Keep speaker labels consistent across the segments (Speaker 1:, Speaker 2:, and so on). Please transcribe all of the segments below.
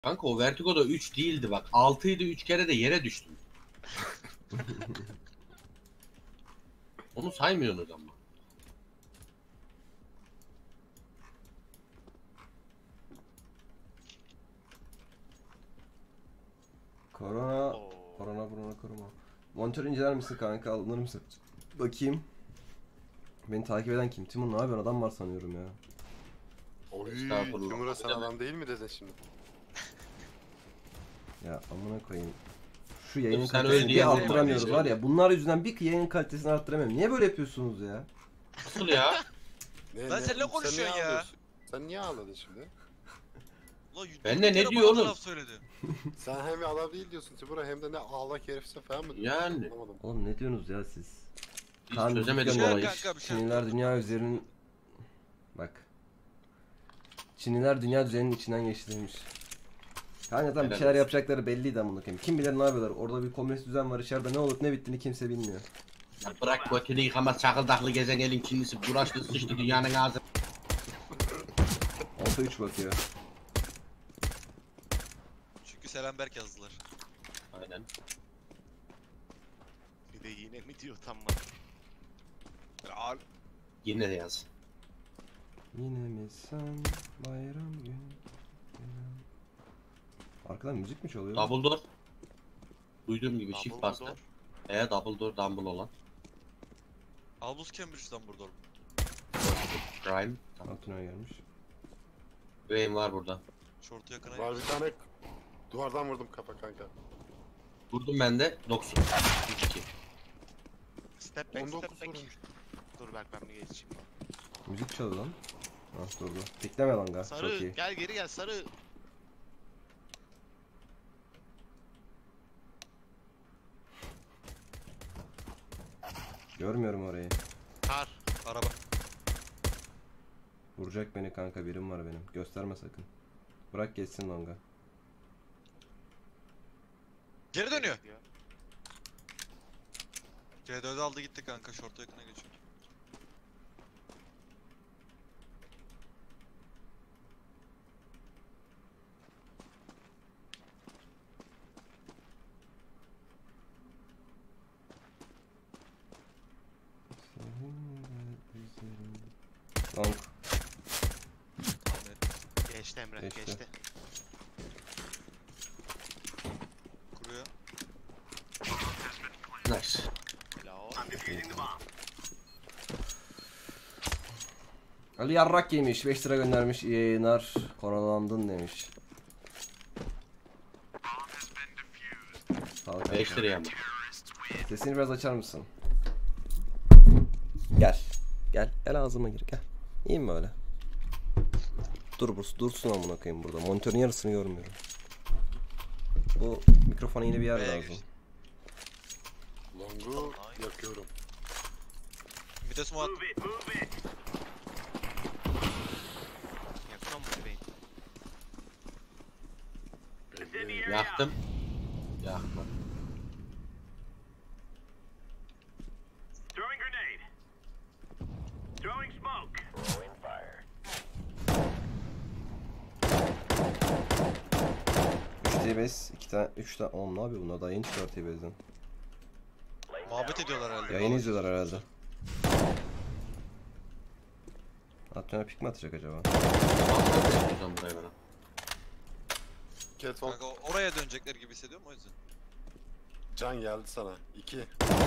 Speaker 1: Kanka o Vertigo'da 3 değildi bak. 6'ydı, 3 kere de yere düştüm. Onu saymıyorsunuz ama.
Speaker 2: Korona koruma. Monitör inceler misin kanka? Alınır mısın? Bakayım. Beni takip eden kim? Timur ne yapıyorsun? Adam var sanıyorum ya.
Speaker 3: Oy,
Speaker 1: Estağfurullah.
Speaker 3: Timur'a sen adam değil mi dedin şimdi?
Speaker 2: Ya amına koyayım. Şu yayın
Speaker 1: Sen öyle
Speaker 2: kalitesini bir
Speaker 1: diyelim,
Speaker 2: arttıramıyoruz
Speaker 1: öyle.
Speaker 2: var ya. Bunlar yüzünden bir yayın kalitesini arttıramıyorum. Niye böyle yapıyorsunuz ya?
Speaker 1: Nasıl ya?
Speaker 4: Lan sen ne konuşuyorsun
Speaker 3: niye
Speaker 4: ya?
Speaker 3: ağlıyorsun? Sen niye ağladın şimdi?
Speaker 1: Ben de ne
Speaker 4: kere
Speaker 1: diyor
Speaker 4: bana
Speaker 1: oğlum?
Speaker 4: laf söyledi.
Speaker 3: Sen hem adam değil diyorsun Timur'a hem de ne ağlak herifse falan mı diyorsun?
Speaker 1: Yani.
Speaker 3: Anlamadım.
Speaker 2: Oğlum ne diyorsunuz ya siz?
Speaker 1: Hiç
Speaker 2: Kaan
Speaker 1: çözemedim
Speaker 2: Gülkan
Speaker 1: olayı.
Speaker 4: Kanka, bir şey
Speaker 2: Çinliler dünya üzerinin... Bak. Çinliler dünya düzeninin içinden geçti demiş. Kanka tam bir
Speaker 1: Helal
Speaker 2: şeyler
Speaker 1: olsun.
Speaker 2: yapacakları belliydi amına koyayım. Kim bilir ne yapıyorlar? Orada bir komünist düzen var. İçeride ne olup ne bittiğini kimse bilmiyor.
Speaker 1: Ya bırak götünü yıkamaz çakıldaklı gezen elin Çinlisi. Uğraştı sıçtı dünyanın ağzı.
Speaker 2: 6-3 bakıyor.
Speaker 4: Çünkü Selamberk yazdılar.
Speaker 1: Aynen.
Speaker 5: Bir de yine mi diyor tam mı?
Speaker 1: Yine de yaz.
Speaker 2: Yine mi sen bayram günü? Arkadan müzik mi çalıyor?
Speaker 1: Double door. Duyduğum gibi shift
Speaker 5: Dumbledore.
Speaker 1: bastı. Double door dumble olan.
Speaker 4: Albus Cambridge'den burada oğlum.
Speaker 1: Prime.
Speaker 2: Altına gelmiş.
Speaker 1: Wayne var burada.
Speaker 4: Şortu yakına
Speaker 3: Var
Speaker 4: geldi.
Speaker 3: bir tane duvardan vurdum kafa kanka.
Speaker 1: Vurdum ben de 90. 2.
Speaker 5: Step back,
Speaker 3: 19
Speaker 5: step back.
Speaker 3: vurmuş.
Speaker 5: Dur bak ben bir geçeyim.
Speaker 2: Müzik çalıyor lan. Ah durdu. Bekleme lan ga. Çok
Speaker 5: Sarı
Speaker 2: iyi.
Speaker 5: gel geri gel sarı.
Speaker 2: Görmüyorum orayı.
Speaker 5: Kar.
Speaker 4: Araba.
Speaker 2: Vuracak beni kanka, birim var benim. Gösterme sakın. Bırak geçsin longa.
Speaker 4: Geri dönüyor. C4'ü aldı gitti kanka, şortu yakına geçiyor.
Speaker 2: Long.
Speaker 5: Geçti Emre
Speaker 2: Geçti.
Speaker 5: geçti.
Speaker 4: Kuruyor.
Speaker 1: Nice.
Speaker 5: Helal.
Speaker 2: Ali yarrak yemiş. 5 lira göndermiş. İyi yayınlar. Koronalandın demiş. Sağ ol kanka.
Speaker 1: 5 liraya mı?
Speaker 2: Sesini biraz açar mısın? Gel. Gel. Gel ağzıma gir gel. İyi mi böyle? Dursun amına koyayım burada. Monitörün yarısını görmüyorum. Bu mikrofona yine bir yer
Speaker 4: B'ye
Speaker 2: lazım.
Speaker 4: geçti.
Speaker 3: Longu yakıyorum.
Speaker 4: Vites mu attı?
Speaker 5: Yakın mı bebeğim?
Speaker 1: Yaktım. Yakma.
Speaker 6: Throwing grenade. Throwing smoke. Throwing fire.
Speaker 2: 3 TBS, 2 tane, 3 tane. Oğlum ne yapıyor bunlar? Daha yeni çıkar TBS'den.
Speaker 4: Muhabbet ediyorlar herhalde.
Speaker 2: Yayını izliyorlar herhalde. Atyona pik mi atacak acaba?
Speaker 1: Tamam, buraya bana.
Speaker 3: Catwalk
Speaker 4: Kanka oraya dönecekler gibi hissediyorum o yüzden.
Speaker 3: can geldi sana. 2.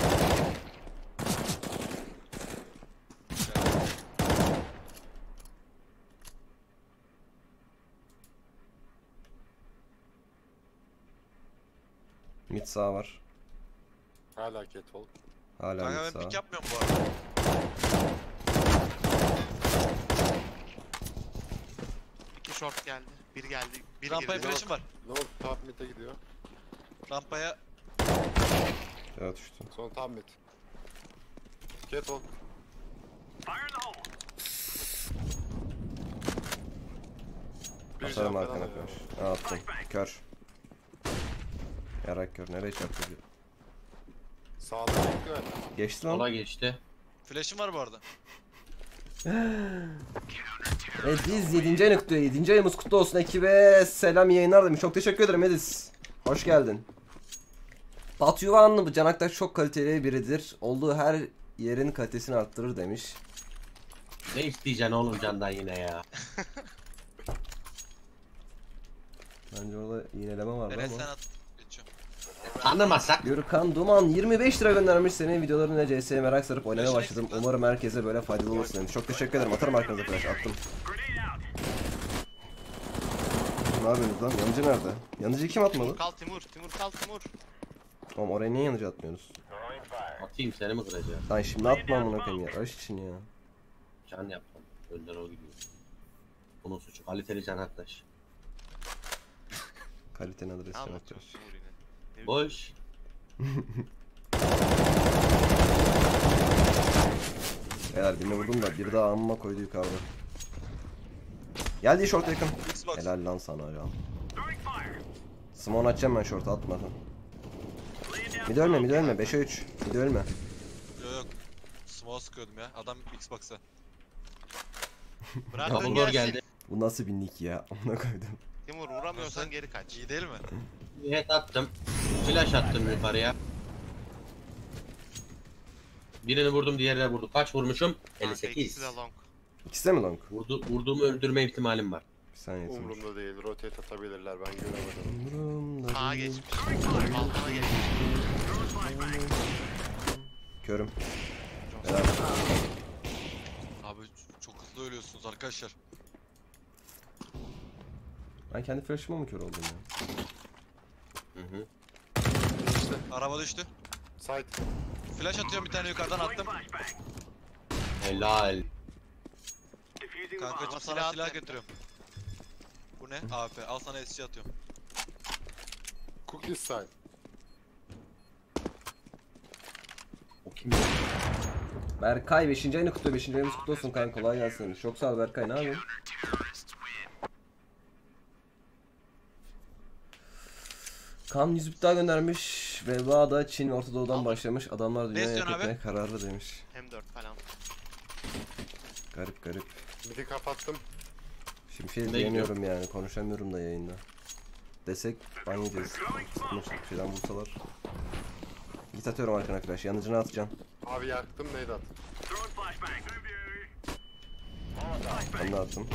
Speaker 2: Mid sağ var.
Speaker 3: Hala catwalk.
Speaker 2: Hala
Speaker 4: Kanka
Speaker 2: mid
Speaker 4: ben
Speaker 2: sağ.
Speaker 4: pick yapmıyorum bu arada.
Speaker 5: İki short geldi. Bir geldi. Bir
Speaker 4: Rampaya
Speaker 5: girdi.
Speaker 4: flash'ım var.
Speaker 3: Long top mid'e gidiyor.
Speaker 4: Rampaya
Speaker 2: Ya düştü.
Speaker 3: Son top mid. Catwalk.
Speaker 6: Fire in the hole.
Speaker 3: Bir
Speaker 2: Atarım
Speaker 3: can
Speaker 2: arkana
Speaker 3: falan
Speaker 2: koş.
Speaker 3: ya.
Speaker 2: Attım. Kör. Yarak kör. Nereye çarptı?
Speaker 3: Sağda bekliyor.
Speaker 2: Geçti lan.
Speaker 1: Sola geçti.
Speaker 4: flash'ım var bu arada.
Speaker 2: Ediz 7. ayını kutluyor. 7. ayımız kutlu olsun ekibe. Selam yayınlar demiş. Çok teşekkür ederim Ediz. Hoş geldin. Batu Yuvanlı bu Can Aktaş çok kaliteli biridir. Olduğu her yerin kalitesini arttırır demiş.
Speaker 1: Ne isteyeceksin oğlum Can'dan yine ya?
Speaker 2: Bence orada iğneleme vardı
Speaker 4: Enes sen
Speaker 2: ama.
Speaker 4: at. Geçiyorum.
Speaker 1: Tanımasak.
Speaker 2: Gürkan Duman 25 lira göndermiş. Senin videolarını CS'ye merak sarıp oynamaya başladım. Umarım herkese böyle faydalı olursun demiş. Çok teşekkür ederim. Atarım arkanıza flash. Attım. Ne yapıyorsunuz lan? Yanıcı nerede? Yanıcıyı kim atmadı?
Speaker 5: Timur kal Timur. Timur kal Timur.
Speaker 2: Oğlum oraya niye yanıcı atmıyorsunuz?
Speaker 1: Atayım seni mi kıracağım?
Speaker 2: Lan şimdi atma amına koyayım ya. Aşk için ya.
Speaker 1: Can yaptım. Önden o gidiyor. Bunun suçu. Kaliteli Can Aktaş.
Speaker 2: Kalitenin
Speaker 5: Ne
Speaker 2: adresini
Speaker 5: anlatıyorsun
Speaker 2: atıyoruz.
Speaker 5: Timur yine? Ne
Speaker 1: Boş.
Speaker 2: Beyler birini vurdum da bir daha amma koydu yukarıda. Geldi short yakın.
Speaker 4: Xbox.
Speaker 2: Helal lan sana ya. Simon açacağım ben short atmadan. Mid ölme mid ölme 5'e 3. Mid ölme.
Speaker 4: Yok yok. Small sıkıyordum ya. Adam Xbox'a.
Speaker 5: Bırak
Speaker 1: Double
Speaker 5: ön
Speaker 1: door
Speaker 5: gelsin.
Speaker 1: geldi.
Speaker 2: Bu nasıl bir nick ya? Ona koydum.
Speaker 5: Timur vuramıyorsan
Speaker 4: Nasıl?
Speaker 5: geri kaç.
Speaker 4: İyi değil mi?
Speaker 1: Head attım. Flash attım yukarıya. Birini vurdum, diğerine vurdum. Kaç vurmuşum?
Speaker 5: Kanka
Speaker 1: 58.
Speaker 5: ikisi de long.
Speaker 2: İkisi de mi long?
Speaker 1: Vurduğumu öldürme ihtimalim var.
Speaker 2: Bir saniye Timur.
Speaker 3: Umurumda değil. Rotate atabilirler. Ben göremedim.
Speaker 2: Umurumda
Speaker 5: Sağa
Speaker 2: değil.
Speaker 5: geçmiş. Balkona geçmiş.
Speaker 2: Körüm. Helal.
Speaker 4: Abi çok hızlı ölüyorsunuz arkadaşlar.
Speaker 2: Ben kendi flash'ıma mı kör oldum ya?
Speaker 1: Hı hı.
Speaker 3: İşte
Speaker 4: Araba düştü.
Speaker 3: site.
Speaker 4: Flash atıyorum bir tane yukarıdan attım.
Speaker 1: Helal.
Speaker 4: Kankacım
Speaker 5: Ama
Speaker 4: sana
Speaker 5: silah
Speaker 4: silah
Speaker 5: at-
Speaker 4: getiriyorum. Bu ne? AP. Al sana SC atıyorum.
Speaker 3: Cookies site.
Speaker 1: O kim?
Speaker 2: Berkay 5. ayını kutluyor. 5. ayımız kutlu olsun kanka. Kolay gelsin. Çok sağ ol Berkay. Ne yapıyorsun? Kan 100 daha göndermiş. Veba da Çin ve Orta Doğu'dan başlamış. Adamlar dünyayı yok
Speaker 4: istiyorsun abi?
Speaker 2: etmeye kararlı demiş.
Speaker 5: Hem 4 falan.
Speaker 2: Garip garip.
Speaker 3: Midi kapattım.
Speaker 2: Şimdi şey
Speaker 1: Ne
Speaker 2: diyemiyorum yani. Konuşamıyorum da yayında. Desek ban yiyeceğiz. Sıkıntı bir şeyden vursalar. Git atıyorum arkana flash. Yanıcını atacağım.
Speaker 3: Abi yaktım neydi at?
Speaker 2: Ben de attım.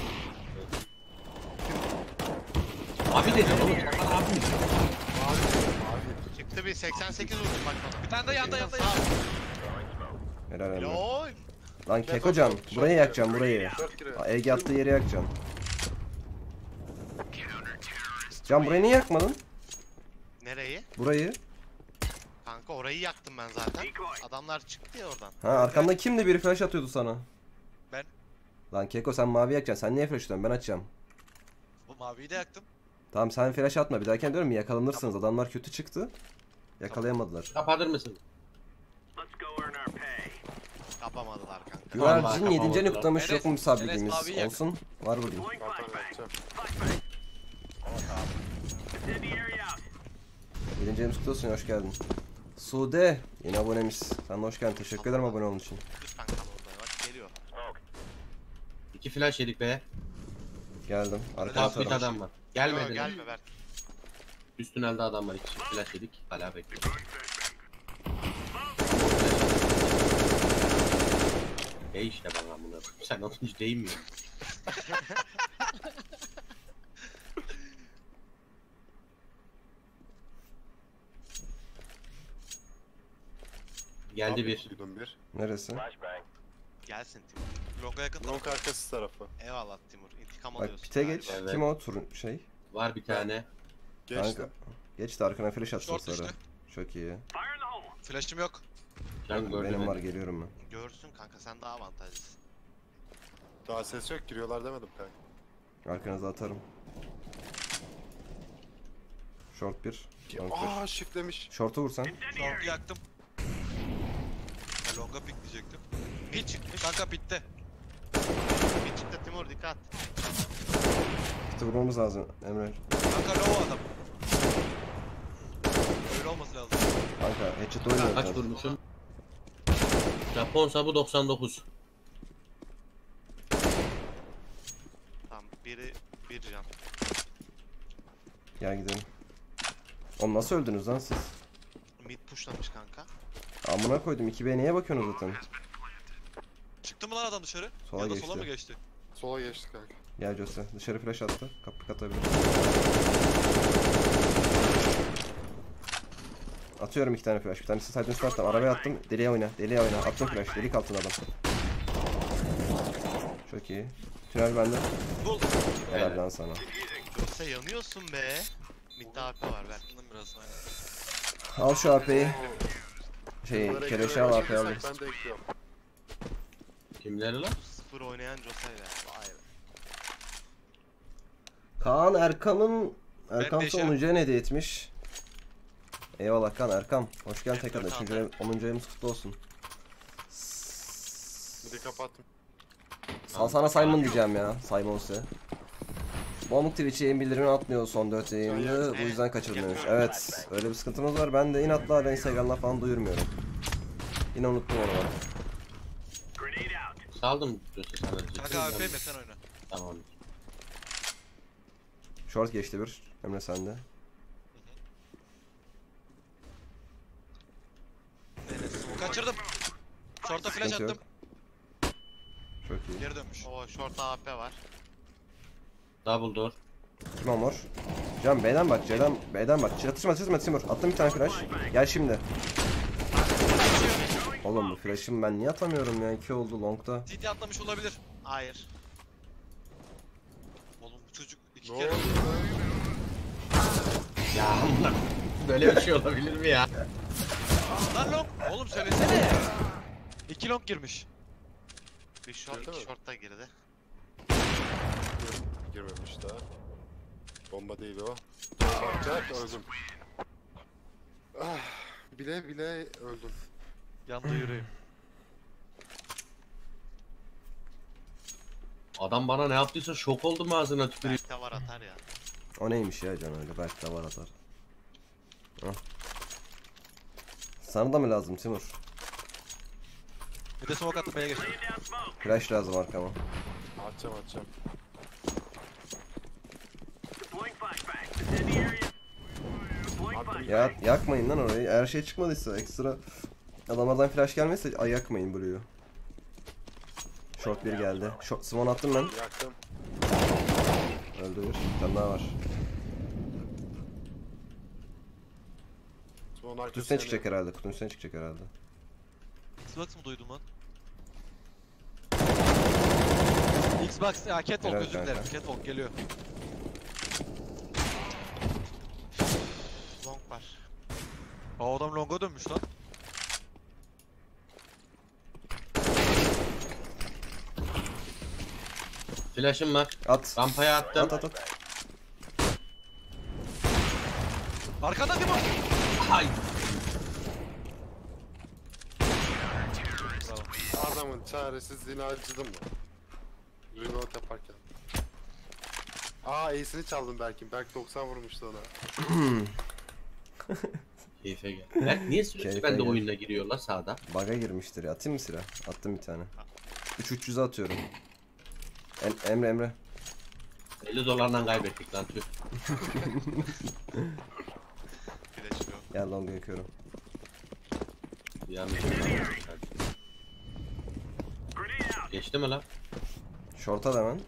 Speaker 1: Abi dedi oğlum. Sana abi mi?
Speaker 3: Abi.
Speaker 5: Çıktı bir 88 vurdum bak bana.
Speaker 4: Bir tane de yanda yanda.
Speaker 2: Helal helal.
Speaker 5: Lol.
Speaker 2: Lan Kekocan. Burayı yakacağım burayı.
Speaker 3: 4 giriyor.
Speaker 2: Ege attığı yeri yakacağım. Can burayı niye yakmadın?
Speaker 5: Nereyi?
Speaker 2: Burayı.
Speaker 5: Kanka orayı yaktım ben zaten. Adamlar çıktı ya oradan.
Speaker 2: Ha arkamda kimdi biri flash atıyordu sana?
Speaker 4: Ben.
Speaker 2: Lan Keko sen mavi yakacaksın. Sen niye flash atıyorsun? Ben açacağım.
Speaker 4: Bu maviyi de yaktım.
Speaker 2: Tamam sen flash atma. Bir dahaki diyorum ya yakalanırsınız. Adamlar kötü çıktı. Yakalayamadılar.
Speaker 1: Kapatır mısın?
Speaker 6: Let's go earn our pay.
Speaker 5: Kapamadılar kanka.
Speaker 2: Güvercin
Speaker 1: Vallahi
Speaker 2: 7.
Speaker 1: kapamadılar.
Speaker 2: kutlamış
Speaker 4: Enes-
Speaker 2: yok mu bir
Speaker 4: Enes
Speaker 2: sabligimiz
Speaker 4: mavi yak.
Speaker 2: olsun. Var bugün.
Speaker 6: Deploying
Speaker 3: Zaten
Speaker 6: flashbang.
Speaker 3: yakacağım.
Speaker 6: Flashbang. Incendiary out.
Speaker 2: 7. ayımız kutlu olsun. Hoş geldin. Sude yeni abonemiz. Sen de hoş geldin. Teşekkür ederim abone olduğun için.
Speaker 5: Lütfen kal orada bak geliyor.
Speaker 1: 2 flash yedik be.
Speaker 2: Geldim. Arkana
Speaker 1: Top mid
Speaker 2: atarım.
Speaker 1: adam var.
Speaker 5: Yo,
Speaker 1: Gelmedi.
Speaker 5: gelme Berk.
Speaker 1: Üst tünelde adam var. 2 flash yedik. Hala bekliyor. İşte bana bunu. Sen onun hiç değil mi? Geldi bir.
Speaker 3: Duydum bir.
Speaker 2: Neresi?
Speaker 5: Gelsin Timur.
Speaker 4: Longa yakın.
Speaker 3: Long arkası tarafı.
Speaker 5: Eyvallah Timur. İntikam
Speaker 2: Bak
Speaker 5: alıyorsun.
Speaker 2: pite geç.
Speaker 1: Evet.
Speaker 2: Kim o turun şey?
Speaker 1: Var bir tane.
Speaker 3: Geçtim.
Speaker 2: Kanka. Geç de arkana flash atsın
Speaker 4: Short
Speaker 2: sonra.
Speaker 4: düştü.
Speaker 2: Çok iyi.
Speaker 6: Fire in the hole.
Speaker 4: Flash'ım yok.
Speaker 1: Can gördü
Speaker 2: Benim var
Speaker 1: beni.
Speaker 2: geliyorum ben.
Speaker 5: Görsün kanka sen daha avantajlısın.
Speaker 3: Daha ses yok giriyorlar demedim kanka.
Speaker 2: Arkanıza atarım. Short 1. Long 1.
Speaker 3: Aa shiftlemiş.
Speaker 2: Short'u vursan.
Speaker 4: Short'u yaktım. Ya longa pick diyecektim.
Speaker 5: Pit çıkmış.
Speaker 4: Kanka pitte.
Speaker 5: Pit çıktı Timur dikkat.
Speaker 2: Pite vurmamız lazım Emre.
Speaker 4: Kanka low adam. Öyle olması lazım.
Speaker 2: Kanka headshot oynuyor.
Speaker 1: Kaç vurmuşum? Japon sabı 99.
Speaker 5: Biri bir can.
Speaker 2: Gel gidelim. Oğlum nasıl öldünüz lan siz?
Speaker 5: Mid pushlamış kanka.
Speaker 2: Amına koydum 2B'ye niye bakıyorsunuz zaten?
Speaker 4: Çıktı mı lan adam dışarı?
Speaker 2: Sola
Speaker 4: ya da
Speaker 2: geçti.
Speaker 4: sola mı geçti?
Speaker 3: Sola geçti kanka.
Speaker 2: Gel Jose. Dışarı flash attı. Kapı katabilir. Atıyorum 2 tane flash. Bir tanesi sadece üstüne attım. Arabaya attım. Deliye oyna. Deliye oyna. Attım flash. Delik altında adam. Çok iyi. Tünel bende.
Speaker 4: Bul.
Speaker 2: Helal lan sana.
Speaker 5: Yoksa yanıyorsun be. Midde AP var ver.
Speaker 4: Isındım biraz aynen.
Speaker 2: Al şu AP'yi.
Speaker 3: Bunları
Speaker 2: Keleşi al AP'yi
Speaker 3: eklemeye
Speaker 2: alırız.
Speaker 3: başlarsak Ben de ekliyorum.
Speaker 1: Kimleri lan?
Speaker 5: 0 oynayan Jose ya. Vay be.
Speaker 2: Kaan Erkam'ın Erkam
Speaker 4: değişirim.
Speaker 2: 10. ayını hediye etmiş. Eyvallah Kaan Erkam. Hoş geldin
Speaker 5: Evet,
Speaker 2: tekrar.
Speaker 5: Kaan.
Speaker 2: 10. ayımız kutlu olsun.
Speaker 3: Bir de kapattım.
Speaker 2: Sana Simon diyeceğim ya. Simon ise. Bomuk Twitch'e yayın bildirimini atmıyor son 4 yayını. Bu yüzden kaçırdım demiş. Evet. Öyle bir sıkıntımız var. Ben de inatla hala Instagram'dan falan duyurmuyorum. Yine unuttum onu ben.
Speaker 6: Grenade out.
Speaker 1: Saldım Jose sana.
Speaker 4: Kanka AWP mi sen oyna.
Speaker 1: Tamam.
Speaker 2: Short geçti bir. Emre sende.
Speaker 4: Kaçırdım. Short'a flash
Speaker 2: Sıkıntı yok.
Speaker 4: attım.
Speaker 2: Çok iyi.
Speaker 4: Geri dönmüş.
Speaker 5: O short AP var.
Speaker 1: Double door.
Speaker 2: Kim o mor? Can B'den bak. B'den bak. Çatışma Timur. Attım bir tane flash. Gel şimdi. Oğlum bu flash'ım ben niye atamıyorum ya? 2 oldu long'da.
Speaker 4: CT atlamış olabilir.
Speaker 5: Hayır.
Speaker 4: Oğlum bu çocuk iki
Speaker 3: Ne
Speaker 4: kere...
Speaker 3: oldu lan?
Speaker 1: Ya Allah. Böyle bir şey olabilir mi ya?
Speaker 4: Lan long! Oğlum söylesene! 2 long girmiş.
Speaker 5: Bir short,
Speaker 3: Girdi
Speaker 5: iki
Speaker 3: mi?
Speaker 5: short da girdi.
Speaker 3: Girmemiş daha. Bomba değil o. Bakacak öldüm. Ah, bile bile öldüm.
Speaker 4: Yandı yüreğim.
Speaker 1: Adam bana ne yaptıysa şok oldum ağzına tükürüyor.
Speaker 5: Belki de var atar ya.
Speaker 2: O neymiş ya Can öyle? Belki de var atar. Hah. Sana da mı lazım Timur?
Speaker 4: Bir de smoke attım B'ye geçtim.
Speaker 6: Laying down smoke.
Speaker 2: Flash lazım arkama.
Speaker 3: Atacağım.
Speaker 6: Deploying flashbang. Incendiary area. Deploying flashbang.
Speaker 2: Ya yakmayın lan orayı. Eğer şey çıkmadıysa ekstra adamlardan flash gelmezse ay yakmayın Blue'yu. Short bir geldi. Short Simon attım ben.
Speaker 3: Yaktım.
Speaker 2: Öldü bir. Bir tane daha var.
Speaker 3: Son
Speaker 2: Kutunun
Speaker 3: arkası
Speaker 2: üstüne çıkacak herhalde. Kutunun üstüne çıkacak herhalde.
Speaker 4: Xbox mı duydum lan? Xbox ya Catwalk
Speaker 2: Helal
Speaker 4: özür dilerim.
Speaker 2: kanka.
Speaker 4: Catwalk geliyor.
Speaker 5: Long var.
Speaker 4: Aa adam long'a dönmüş lan.
Speaker 1: Flash'ım var.
Speaker 2: At.
Speaker 1: Rampaya attım.
Speaker 2: At.
Speaker 4: Arkanda değil mi?
Speaker 1: Ay.
Speaker 4: Bravo.
Speaker 3: Adamın çaresizliğini acıdım mı? Reload yaparken. Ace'ini çaldım Berk'in. Berk 90 vurmuştu ona.
Speaker 1: Keyfe gel. Berk niye sürekli
Speaker 2: Keyfe
Speaker 1: bende
Speaker 2: gel.
Speaker 1: oyuna giriyor la sağda?
Speaker 2: Bug'a girmiştir ya. Atayım mı silah? Attım bir tane. 300'e atıyorum. Emre.
Speaker 1: $50 kaybettik lan tüh.
Speaker 5: Flash yok.
Speaker 2: Gel long'a yakıyorum.
Speaker 1: Yanlış.
Speaker 6: Grenade out.
Speaker 1: Geçti mi lan?
Speaker 2: Short'a da hemen.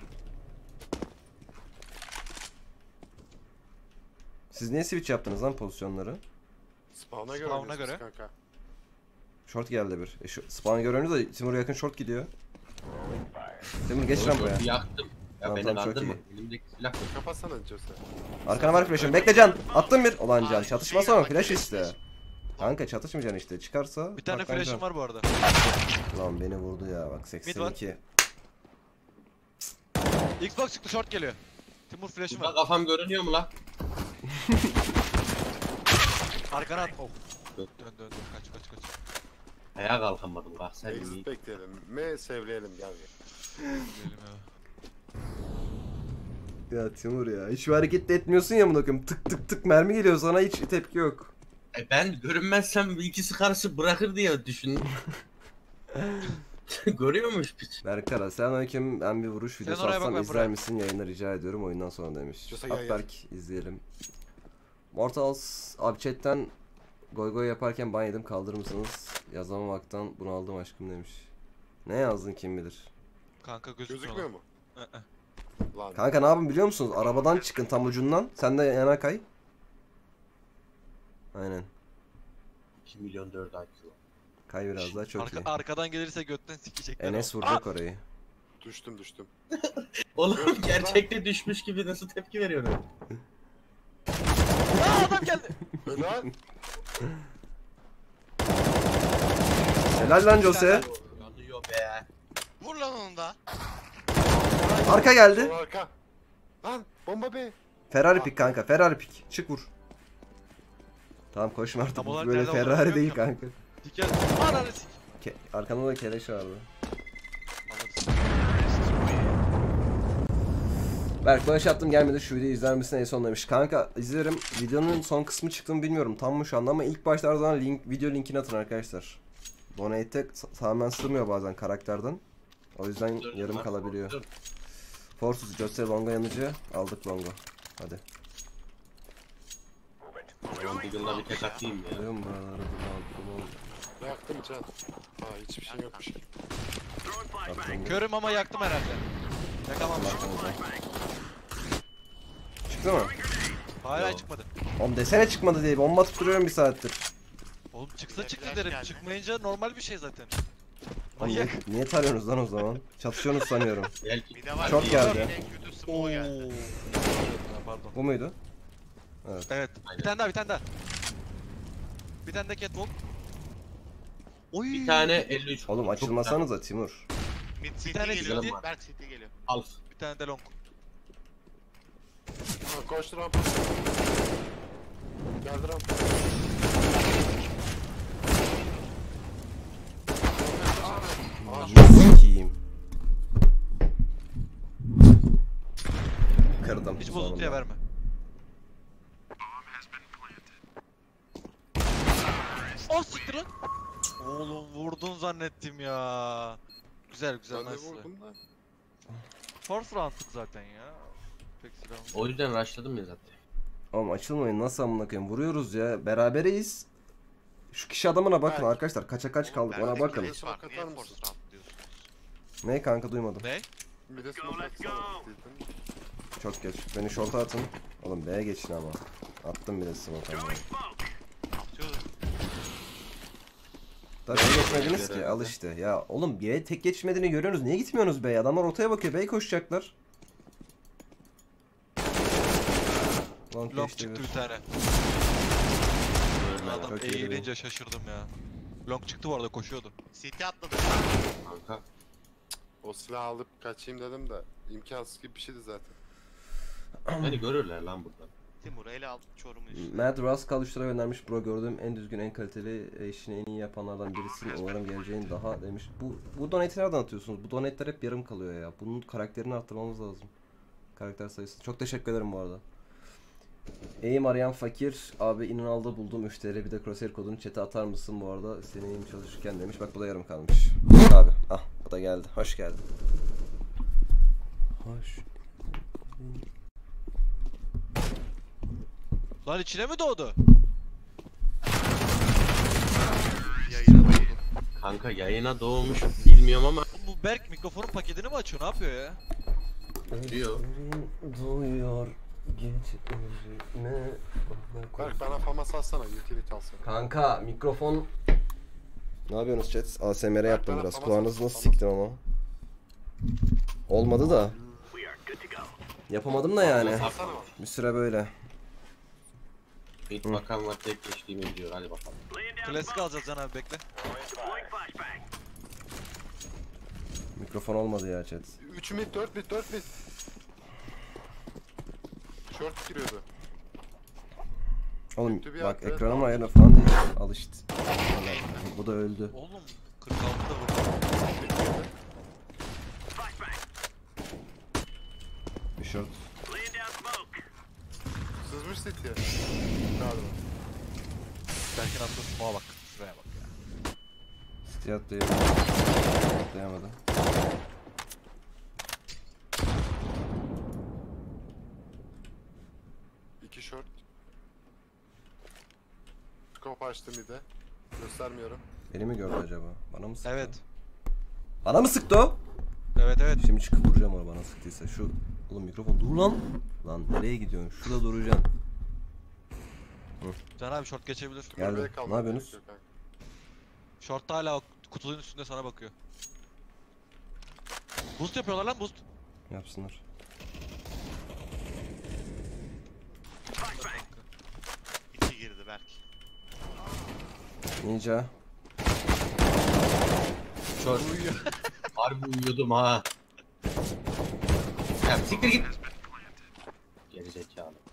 Speaker 2: Siz niye switch yaptınız lan pozisyonları?
Speaker 3: Spawn'a göre.
Speaker 4: Spawn'a
Speaker 3: oynuyorsun
Speaker 4: göre.
Speaker 3: Kanka.
Speaker 2: Short geldi bir. Spawn'ı görüyorsunuz da Timur yakın short gidiyor. Timur geç lan buraya.
Speaker 1: Yaktım. Ya
Speaker 2: Tamam,
Speaker 1: beni
Speaker 2: tamam, çok
Speaker 1: kandırma.
Speaker 2: iyi.
Speaker 1: Elimdeki silah yok.
Speaker 3: Kapatsana Jose.
Speaker 2: Arkana var flash'ım. Bekle Can. Attım bir. Ulan Can
Speaker 5: Aa,
Speaker 2: çatışmasana
Speaker 5: şey
Speaker 2: flash
Speaker 5: bak,
Speaker 2: iste. Kanka çatışmayacaksın işte. Çıkarsa.
Speaker 4: Bir tane
Speaker 2: bak lan
Speaker 4: flash'ım
Speaker 2: Can.
Speaker 4: var bu arada.
Speaker 2: Lan beni vurdu ya bak
Speaker 4: var.
Speaker 2: 82.
Speaker 4: Xbox çıktı short geliyor. Timur flash'ım
Speaker 1: Burada
Speaker 4: var.
Speaker 1: kafam görünüyor mu lan?
Speaker 4: Arkana at. Oh.
Speaker 1: Dur.
Speaker 4: Dön. Kaç.
Speaker 1: Ayağa kalkamadım bak sen iyi.
Speaker 3: Exit bekleyelim. Sevleyelim gel.
Speaker 4: Gidelim ya.
Speaker 2: Ya Timur ya. Hiç hareket de etmiyorsun ya bunu koyayım. Tık tık mermi geliyor sana hiç tepki yok.
Speaker 1: Ben görünmezsem ikisi karşı bırakır diye düşündüm. Görüyormuş piç.
Speaker 2: Berkara selamünaleyküm. Ben bir vuruş
Speaker 4: Sen
Speaker 2: videosu
Speaker 4: oraya bak,
Speaker 2: atsam
Speaker 4: ben
Speaker 2: izler
Speaker 4: buraya.
Speaker 2: misin? Yayını rica ediyorum oyundan sonra demiş.
Speaker 3: Diyorsa gel, gel.
Speaker 2: Atberk izleyelim. Mortals abi chatten goy goy yaparken ban yedim kaldırır mısınız? Yazamamaktan bunu aldım aşkım demiş. Ne yazdın kim bilir.
Speaker 4: Kanka gözükmüyor.
Speaker 3: Gözükmüyor mu? Lan.
Speaker 2: Kanka ne yapın biliyor musunuz? Arabadan çıkın tam ucundan. Sen de yana kay. Aynen.
Speaker 1: 2 milyon 4 IQ.
Speaker 2: Kay biraz daha çok iyi.
Speaker 4: Arkadan gelirse götten sikecekler.
Speaker 2: Enes vuracak orayı.
Speaker 3: Düştüm.
Speaker 1: Oğlum gerçekte düşmüş gibi nasıl tepki veriyorum?
Speaker 4: Aa adam geldi.
Speaker 3: Helal.
Speaker 2: Helal lan Jose.
Speaker 1: Yanıyor be.
Speaker 5: Vur lan onu da.
Speaker 2: Arka geldi.
Speaker 3: Sol arka. Lan bomba be.
Speaker 2: Ferrari pik kanka. Ferrari pik. Çık vur. Tamam koşma artık.
Speaker 4: Tam
Speaker 2: Bu
Speaker 4: olarak
Speaker 2: böyle
Speaker 4: nerede olduğunu
Speaker 2: Ferrari değil
Speaker 4: bilmiyorum.
Speaker 2: kanka.
Speaker 4: Dikel. Ananı sik.
Speaker 2: Arkanda da keleş vardı.
Speaker 4: Alırız.
Speaker 2: Berk bağış attım gelmedi şu videoyu izler misin en son demiş. Kanka izlerim. Videonun son kısmı çıktı mı bilmiyorum tam mı şu anda ama ilk başlarda zaman video linkini atın arkadaşlar. Donate'e tamamen sığmıyor bazen karakterden. O yüzden yarım kalabiliyor. Forsus, Jose, Longa yanıcı. Aldık Longa. Hadi.
Speaker 1: Ulan bir yılda bir tek atayım ya.
Speaker 2: Duyuyor musun buraları?
Speaker 3: Yaktım can. Ha hiçbir şey yokmuş.
Speaker 2: Attım.
Speaker 4: Körüm ama yaktım herhalde. Yakamamışım.
Speaker 2: Çıktı mı?
Speaker 4: Hala çıkmadı.
Speaker 2: Oğlum desene çıkmadı diye bomba tutturuyorum bir saattir.
Speaker 4: Oğlum çıksa çıktı
Speaker 5: Flash
Speaker 4: derim.
Speaker 5: geldi.
Speaker 4: Çıkmayınca normal bir şey zaten.
Speaker 2: Oğlum niye tarıyorsunuz lan o zaman? Çatışıyorsunuz sanıyorum.
Speaker 1: Belki
Speaker 5: Bir de var.
Speaker 2: Çok
Speaker 5: bir
Speaker 2: geldi.
Speaker 5: yine kötü smoke geldi.
Speaker 4: Pardon.
Speaker 2: Bu muydu?
Speaker 4: Evet. Bir tane daha, bir tane daha. Bir tane de catwalk. Oy.
Speaker 1: bir tane 53.
Speaker 2: Oğlum
Speaker 1: Çok
Speaker 2: açılmasanıza Timur.
Speaker 5: Mid city
Speaker 4: tane
Speaker 5: geliyor.
Speaker 1: city.
Speaker 5: Berk city geliyor.
Speaker 1: Al.
Speaker 4: Bir tane de long.
Speaker 3: Ha, koştu rampa. Geldi rampa.
Speaker 2: Sikiyim. Kırdım.
Speaker 4: Hiç bozuntuya
Speaker 2: sonunda.
Speaker 4: verme. Oh siktir lan. Oğlum vurdun zannettim ya. Güzel güzel
Speaker 3: Ben de
Speaker 4: nice.
Speaker 3: vurdum da.
Speaker 4: Fourth round'lık zaten ya. Pek silahım.
Speaker 1: O yüzden rushladım ya zaten.
Speaker 2: Oğlum açılmayın nasıl amına koyayım vuruyoruz ya berabereyiz. Şu kişi adamına bakın
Speaker 3: Berk.
Speaker 2: arkadaşlar kaça kaç kaldık
Speaker 5: Berk'te
Speaker 2: ona bakın.
Speaker 5: keleş var.
Speaker 3: Katar
Speaker 5: Niye
Speaker 3: mısın?
Speaker 5: force round diyorsunuz?
Speaker 2: Ne kanka duymadım.
Speaker 4: Ne?
Speaker 3: Bir de smoke atsana. Dedim.
Speaker 2: Çok geç. Beni short'a atın. Oğlum B'ye geçin ama. Attım bir de smoke ama.
Speaker 5: Atıyoruz.
Speaker 2: Daha B'ye geçmediniz ki al işte. Ya oğlum B'ye tek geçmediğini görüyorsunuz. Niye gitmiyorsunuz B'ye? Adamlar ortaya bakıyor. B'ye koşacaklar. Long
Speaker 4: Long
Speaker 2: geçti
Speaker 4: çıktı
Speaker 2: bir.
Speaker 4: bir tane. Adam
Speaker 2: Çok iyi
Speaker 4: eğilince şaşırdım ya. Long çıktı bu arada koşuyordu.
Speaker 5: City atladı.
Speaker 1: Kanka.
Speaker 3: O silahı alıp kaçayım dedim de imkansız gibi bir şeydi zaten.
Speaker 1: Beni görürler lan buradan.
Speaker 5: Timur ele al Çorum'u üstüne.
Speaker 2: Mad Rascal 3 lira göndermiş. Bro gördüğüm en düzgün en kaliteli işini en iyi yapanlardan birisin. Umarım geleceğin daha demiş. Bu donate'i nereden atıyorsunuz? Bu donate'ler hep yarım kalıyor ya. Bunun karakterini arttırmamız lazım. Karakter sayısı. Çok teşekkür ederim bu arada. Eğim arayan fakir. Abi İnanal'da buldum 3 TL. Bir de crosshair kodunu chat'e atar mısın bu arada? Senin eğim çalışırken demiş. Bak bu da yarım kalmış. Abi. Ah bu da geldi. Hoş geldin. Hoş.
Speaker 4: Lan içine mi doğdu?
Speaker 5: Yayına doğdu.
Speaker 1: Kanka yayına doğmuş bilmiyorum ama
Speaker 4: Oğlum bu Berk mikrofonun paketini mi açıyor? Ne yapıyor ya?
Speaker 1: diyor.
Speaker 2: Duyuyor gecelerime.
Speaker 3: Berk bana famas alsana. Utility alsana.
Speaker 2: Kanka mikrofon. Ne yapıyorsunuz chat? ASMR yaptım
Speaker 3: bana
Speaker 2: biraz.
Speaker 3: famas
Speaker 2: Kulağınızı
Speaker 3: alsın,
Speaker 2: nasıl
Speaker 3: famas.
Speaker 2: siktim ama. Olmadı da.
Speaker 6: We are good to go.
Speaker 2: Yapamadım da yani.
Speaker 3: Alsana bak.
Speaker 2: Bir süre böyle.
Speaker 1: Hiç bakan var tek geçtiğimi diyor. Hadi bakalım.
Speaker 6: Laying down
Speaker 4: Klasik
Speaker 6: smoke.
Speaker 4: alacağız Can abi bekle.
Speaker 6: Deploying flashbang.
Speaker 2: Mikrofon olmadı ya chat.
Speaker 3: 3 mid 4 mid 4 mid. Short giriyordu.
Speaker 2: Oğlum
Speaker 3: Kötü bir
Speaker 2: bak
Speaker 3: aklı.
Speaker 2: ekranım ayarına falan değil. Al işte. Bu da öldü.
Speaker 4: Oğlum 46'da vurdu.
Speaker 6: Flashbang.
Speaker 2: Bir short.
Speaker 6: Laying down smoke.
Speaker 3: Sızmış City'ye. Galiba.
Speaker 4: Berk'in attığı smoke'a bak. Şuraya bak ya.
Speaker 2: City atlayamadı. Atlayamadı.
Speaker 3: İki short. Scope açtım bir de. Göstermiyorum.
Speaker 2: Beni mi gördü acaba? Bana mı sıktı?
Speaker 4: Evet.
Speaker 2: Bana mı sıktı o?
Speaker 4: Evet evet.
Speaker 2: Şimdi çıkıp vuracağım onu bana sıktıysa. Şu oğlum mikrofon dur lan. Lan nereye gidiyorsun? Şurada duracaksın.
Speaker 4: Can abi short geçebilir.
Speaker 2: Geldi.
Speaker 3: Buraya kalmak
Speaker 2: Ne yapıyorsunuz?
Speaker 3: gerekiyor kanka.
Speaker 4: Short'ta hala o kutunun üstünde sana bakıyor. Boost yapıyorlar lan boost.
Speaker 2: Yapsınlar.
Speaker 5: İki girdi Berk.
Speaker 2: Ninja.
Speaker 1: Şort. Harbi uyuyordum ha. Ya siktir git. Gerizekalı.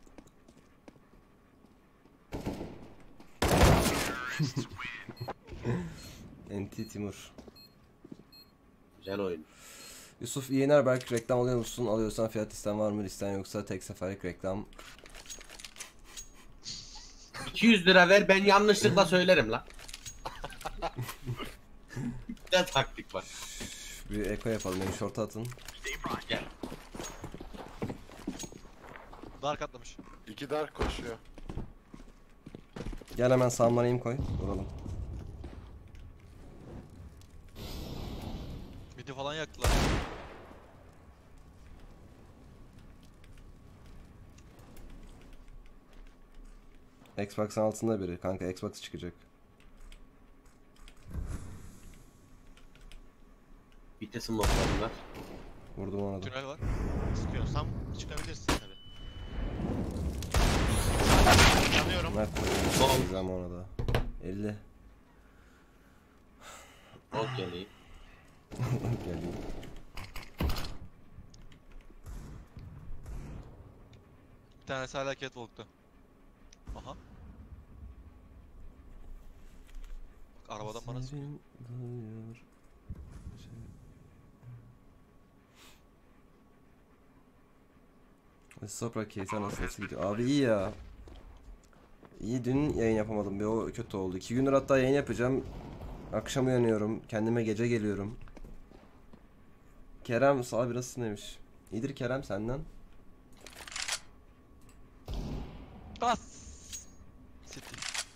Speaker 2: NT Timur.
Speaker 1: Güzel oyun.
Speaker 2: Yusuf Yener belki reklam alıyor musun? Alıyorsan fiyat listen var mı? Listen yoksa tek seferlik reklam.
Speaker 1: 200 lira ver, ben yanlışlıkla söylerim lan. Güzel taktik var.
Speaker 2: Bir eko yapalım. Beni short'a atın.
Speaker 1: Gel.
Speaker 4: Dark atlamış.
Speaker 3: İki dark koşuyor.
Speaker 2: Gel hemen salmanayım koy. Duralım.
Speaker 4: Midi falan yaktılar.
Speaker 2: Xbox'ın altında biri. Kanka Xbox çıkacak.
Speaker 1: Bitti smoke'larında.
Speaker 2: Vurdum ona da.
Speaker 4: Tünel var.
Speaker 5: Sıkıyorsam çıkabilirsin tabii. Yanıyorum.
Speaker 2: Mert
Speaker 1: Sol.
Speaker 2: vuracağım ona da. 50.
Speaker 1: Okey.
Speaker 2: Geleyim.
Speaker 4: Bir tanesi hala catwalk'ta. Aha. Bak arabadan bana sıkıyor.
Speaker 2: Sopra Keysen nasıl gidiyor? Abi iyi ya. İyi, dün yayın yapamadım. Bir o kötü oldu. 2 gündür hatta yayın yapacağım. Akşam uyanıyorum. Kendime gece geliyorum. Kerem sağ birası demiş. İyidir Kerem, senden.
Speaker 4: Bas. City.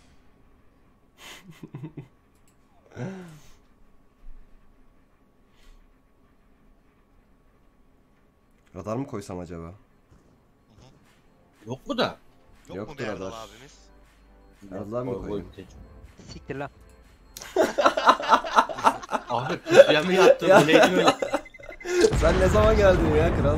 Speaker 2: Radar mı koysam acaba?
Speaker 1: Yok mu da?
Speaker 5: Yok
Speaker 2: Yoktur
Speaker 5: mu bir Erdal
Speaker 2: radar.
Speaker 5: abimiz?
Speaker 2: Radar mı koyayım?
Speaker 7: Siktir lan.
Speaker 1: Abi pusuya mı yattın?
Speaker 2: Ya.
Speaker 1: Bu neydi öyle?
Speaker 2: Sen ne zaman geldin ya kral?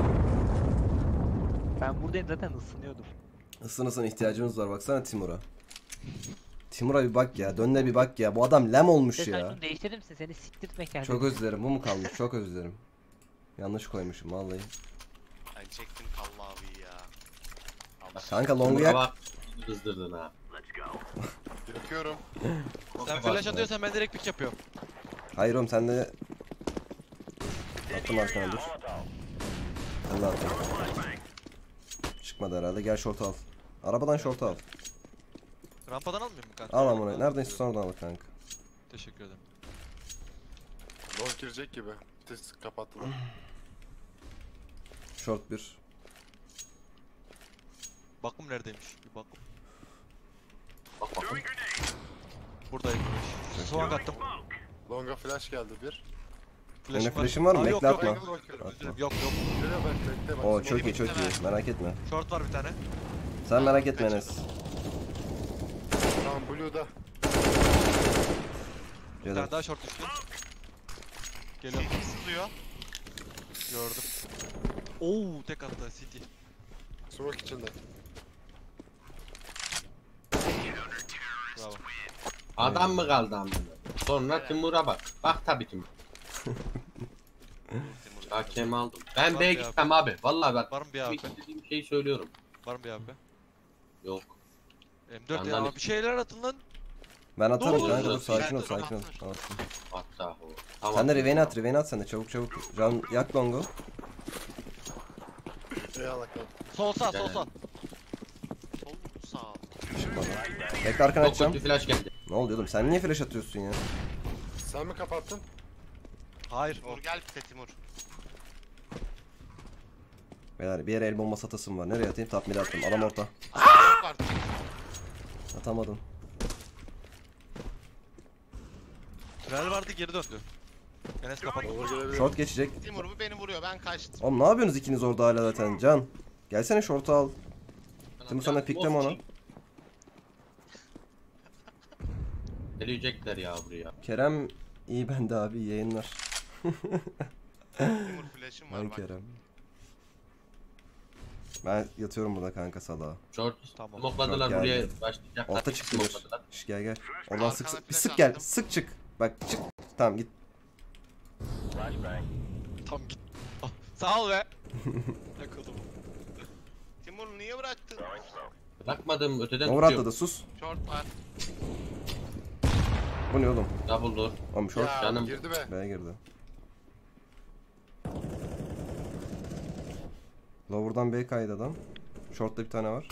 Speaker 7: Ben buradayım zaten ısınıyordum.
Speaker 2: Isın ihtiyacımız var, baksana Timur'a. Timur'a bir bak ya, dönne bir bak ya. Bu adam lem olmuş
Speaker 7: Sen
Speaker 2: ya.
Speaker 7: şunu değiştirir misin? Seni siktirtme kendini.
Speaker 2: Çok özlerim, bu mu kalmış? Çok özlerim. Yanlış koymuşum vallahi.
Speaker 5: Ben çektim Kalla abi ya.
Speaker 2: Kanka longu yak.
Speaker 1: Bak, kızdırdın ha.
Speaker 3: Yakıyorum.
Speaker 4: Sen flash atıyorsan ben direkt pick yapıyorum.
Speaker 2: Hayır oğlum, sen de... Attım arkana, dur. Sen de attın. Çıkmadı herhalde, gel short al. Arabadan short al.
Speaker 4: Rampadan almıyor mu kanka?
Speaker 2: Al lan bunu, nereden istiyorsan oradan al kanka.
Speaker 4: Teşekkür ederim.
Speaker 3: Long girecek gibi. Test kapattılar.
Speaker 2: Short 1.
Speaker 4: Bakım neredeymiş? Bir bakım.
Speaker 1: Bak bakın.
Speaker 4: Buradaymış. Soğan attım.
Speaker 3: Longa flash geldi bir.
Speaker 2: Senin flash'in var mı?
Speaker 4: Aa, yok,
Speaker 2: Bekle
Speaker 4: yok,
Speaker 2: atma.
Speaker 4: yok, yok,
Speaker 2: Atma.
Speaker 4: yok, yok.
Speaker 3: Geliyor bekle bak.
Speaker 2: Oo çok iyi, çok iyi, merak etme.
Speaker 4: Short var bir tane.
Speaker 2: Sen merak etme Enes.
Speaker 3: Tamam Blue'da.
Speaker 4: Bir
Speaker 2: Cadı.
Speaker 4: tane daha short düştü. Geliyorum.
Speaker 5: City sızlıyor.
Speaker 4: Gördüm. Oo tek attı City.
Speaker 3: Smoke içinde.
Speaker 4: Bravo.
Speaker 1: Adam mı kaldı amına? Sonra Timur'a bak. Bak tabii Timur. Hakem aldım. Ben
Speaker 4: Var
Speaker 1: B'ye
Speaker 4: bir
Speaker 1: gitmem abi. Vallahi bak.
Speaker 4: Var mı bir AP?
Speaker 1: İstediğim şeyi söylüyorum.
Speaker 4: Var mı bir AP?
Speaker 1: Yok.
Speaker 4: M4
Speaker 1: Yandan
Speaker 4: ya bir şeyler atın lan.
Speaker 2: Ben atarım
Speaker 4: Doğru,
Speaker 2: kanka,
Speaker 1: doğru.
Speaker 2: dur sakin ol,
Speaker 5: Ben
Speaker 2: sakin ol.
Speaker 5: atarım.
Speaker 2: Attım.
Speaker 1: Hatta o. Tamam.
Speaker 2: Sen de Riven'i at sen de, çabuk çabuk. Can yak longu.
Speaker 3: Eyvallah kanka.
Speaker 4: Sol sağ sol
Speaker 1: Yani.
Speaker 4: sağ.
Speaker 5: Sol sağ.
Speaker 2: Çıkmadı. Bekle arkana
Speaker 1: Çok
Speaker 2: açacağım.
Speaker 1: kötü flash geldi.
Speaker 2: Ne oluyor oğlum, sen niye flash atıyorsun ya?
Speaker 3: Sen mi kapattın?
Speaker 4: Hayır.
Speaker 5: Timur gel pite Timur.
Speaker 2: Beyler bir yere el bombası atasım var. Nereye atayım? Top mid attım. Adam orta.
Speaker 5: Yok artık.
Speaker 2: Atamadım.
Speaker 4: Tünel vardı geri döndü. Enes kapat.
Speaker 3: Olur gelebilir.
Speaker 2: Short geçecek.
Speaker 5: Timur bu beni vuruyor ben kaçtım.
Speaker 2: Oğlum ne yapıyorsunuz ikiniz orada hala zaten? Can. Gelsene short'u al. Timur sana pikleme onu.
Speaker 1: Gelecekler ya buraya.
Speaker 2: Kerem iyi bende abi, iyi yayınlar.
Speaker 5: Timur flash'ım var
Speaker 2: Ay
Speaker 5: bak.
Speaker 2: Kerem. Ben yatıyorum burada kanka salağa.
Speaker 1: Short
Speaker 4: Tamam.
Speaker 1: smokladılar
Speaker 2: Short
Speaker 1: buraya
Speaker 2: geldi.
Speaker 1: başlayacaklar.
Speaker 2: Orta çıktı bir.
Speaker 1: Smokladılar.
Speaker 2: Şş, gel gel. Oradan sık
Speaker 5: Arkana
Speaker 2: sık. Bir
Speaker 5: flash
Speaker 2: sık gel.
Speaker 5: attım.
Speaker 2: Sık çık. Bak çık. Tamam git.
Speaker 4: Tam git. Ah, sağ ol be. Takıldım.
Speaker 5: Timur niye bıraktın?
Speaker 1: Bırakmadım öteden
Speaker 2: Over
Speaker 1: tutuyorum.
Speaker 2: atladı sus.
Speaker 5: Short var.
Speaker 2: Bu ne oğlum?
Speaker 1: Double door.
Speaker 2: Oğlum short
Speaker 3: Ya
Speaker 1: canım.
Speaker 3: girdi be.
Speaker 2: B'ye girdi. Lower'dan B kaydı adam. Short'ta bir tane var.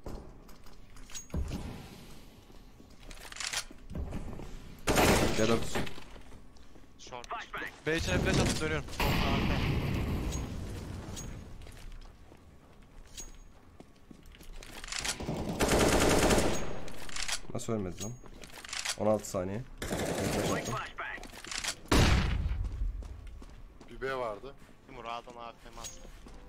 Speaker 2: C4.
Speaker 5: Short.
Speaker 4: B içine flash atıp dönüyorum.
Speaker 2: Nasıl ölmedi lan? 16 saniye.
Speaker 6: Flashbang.
Speaker 3: Bir B vardı.
Speaker 5: Timur A'dan AFM astı.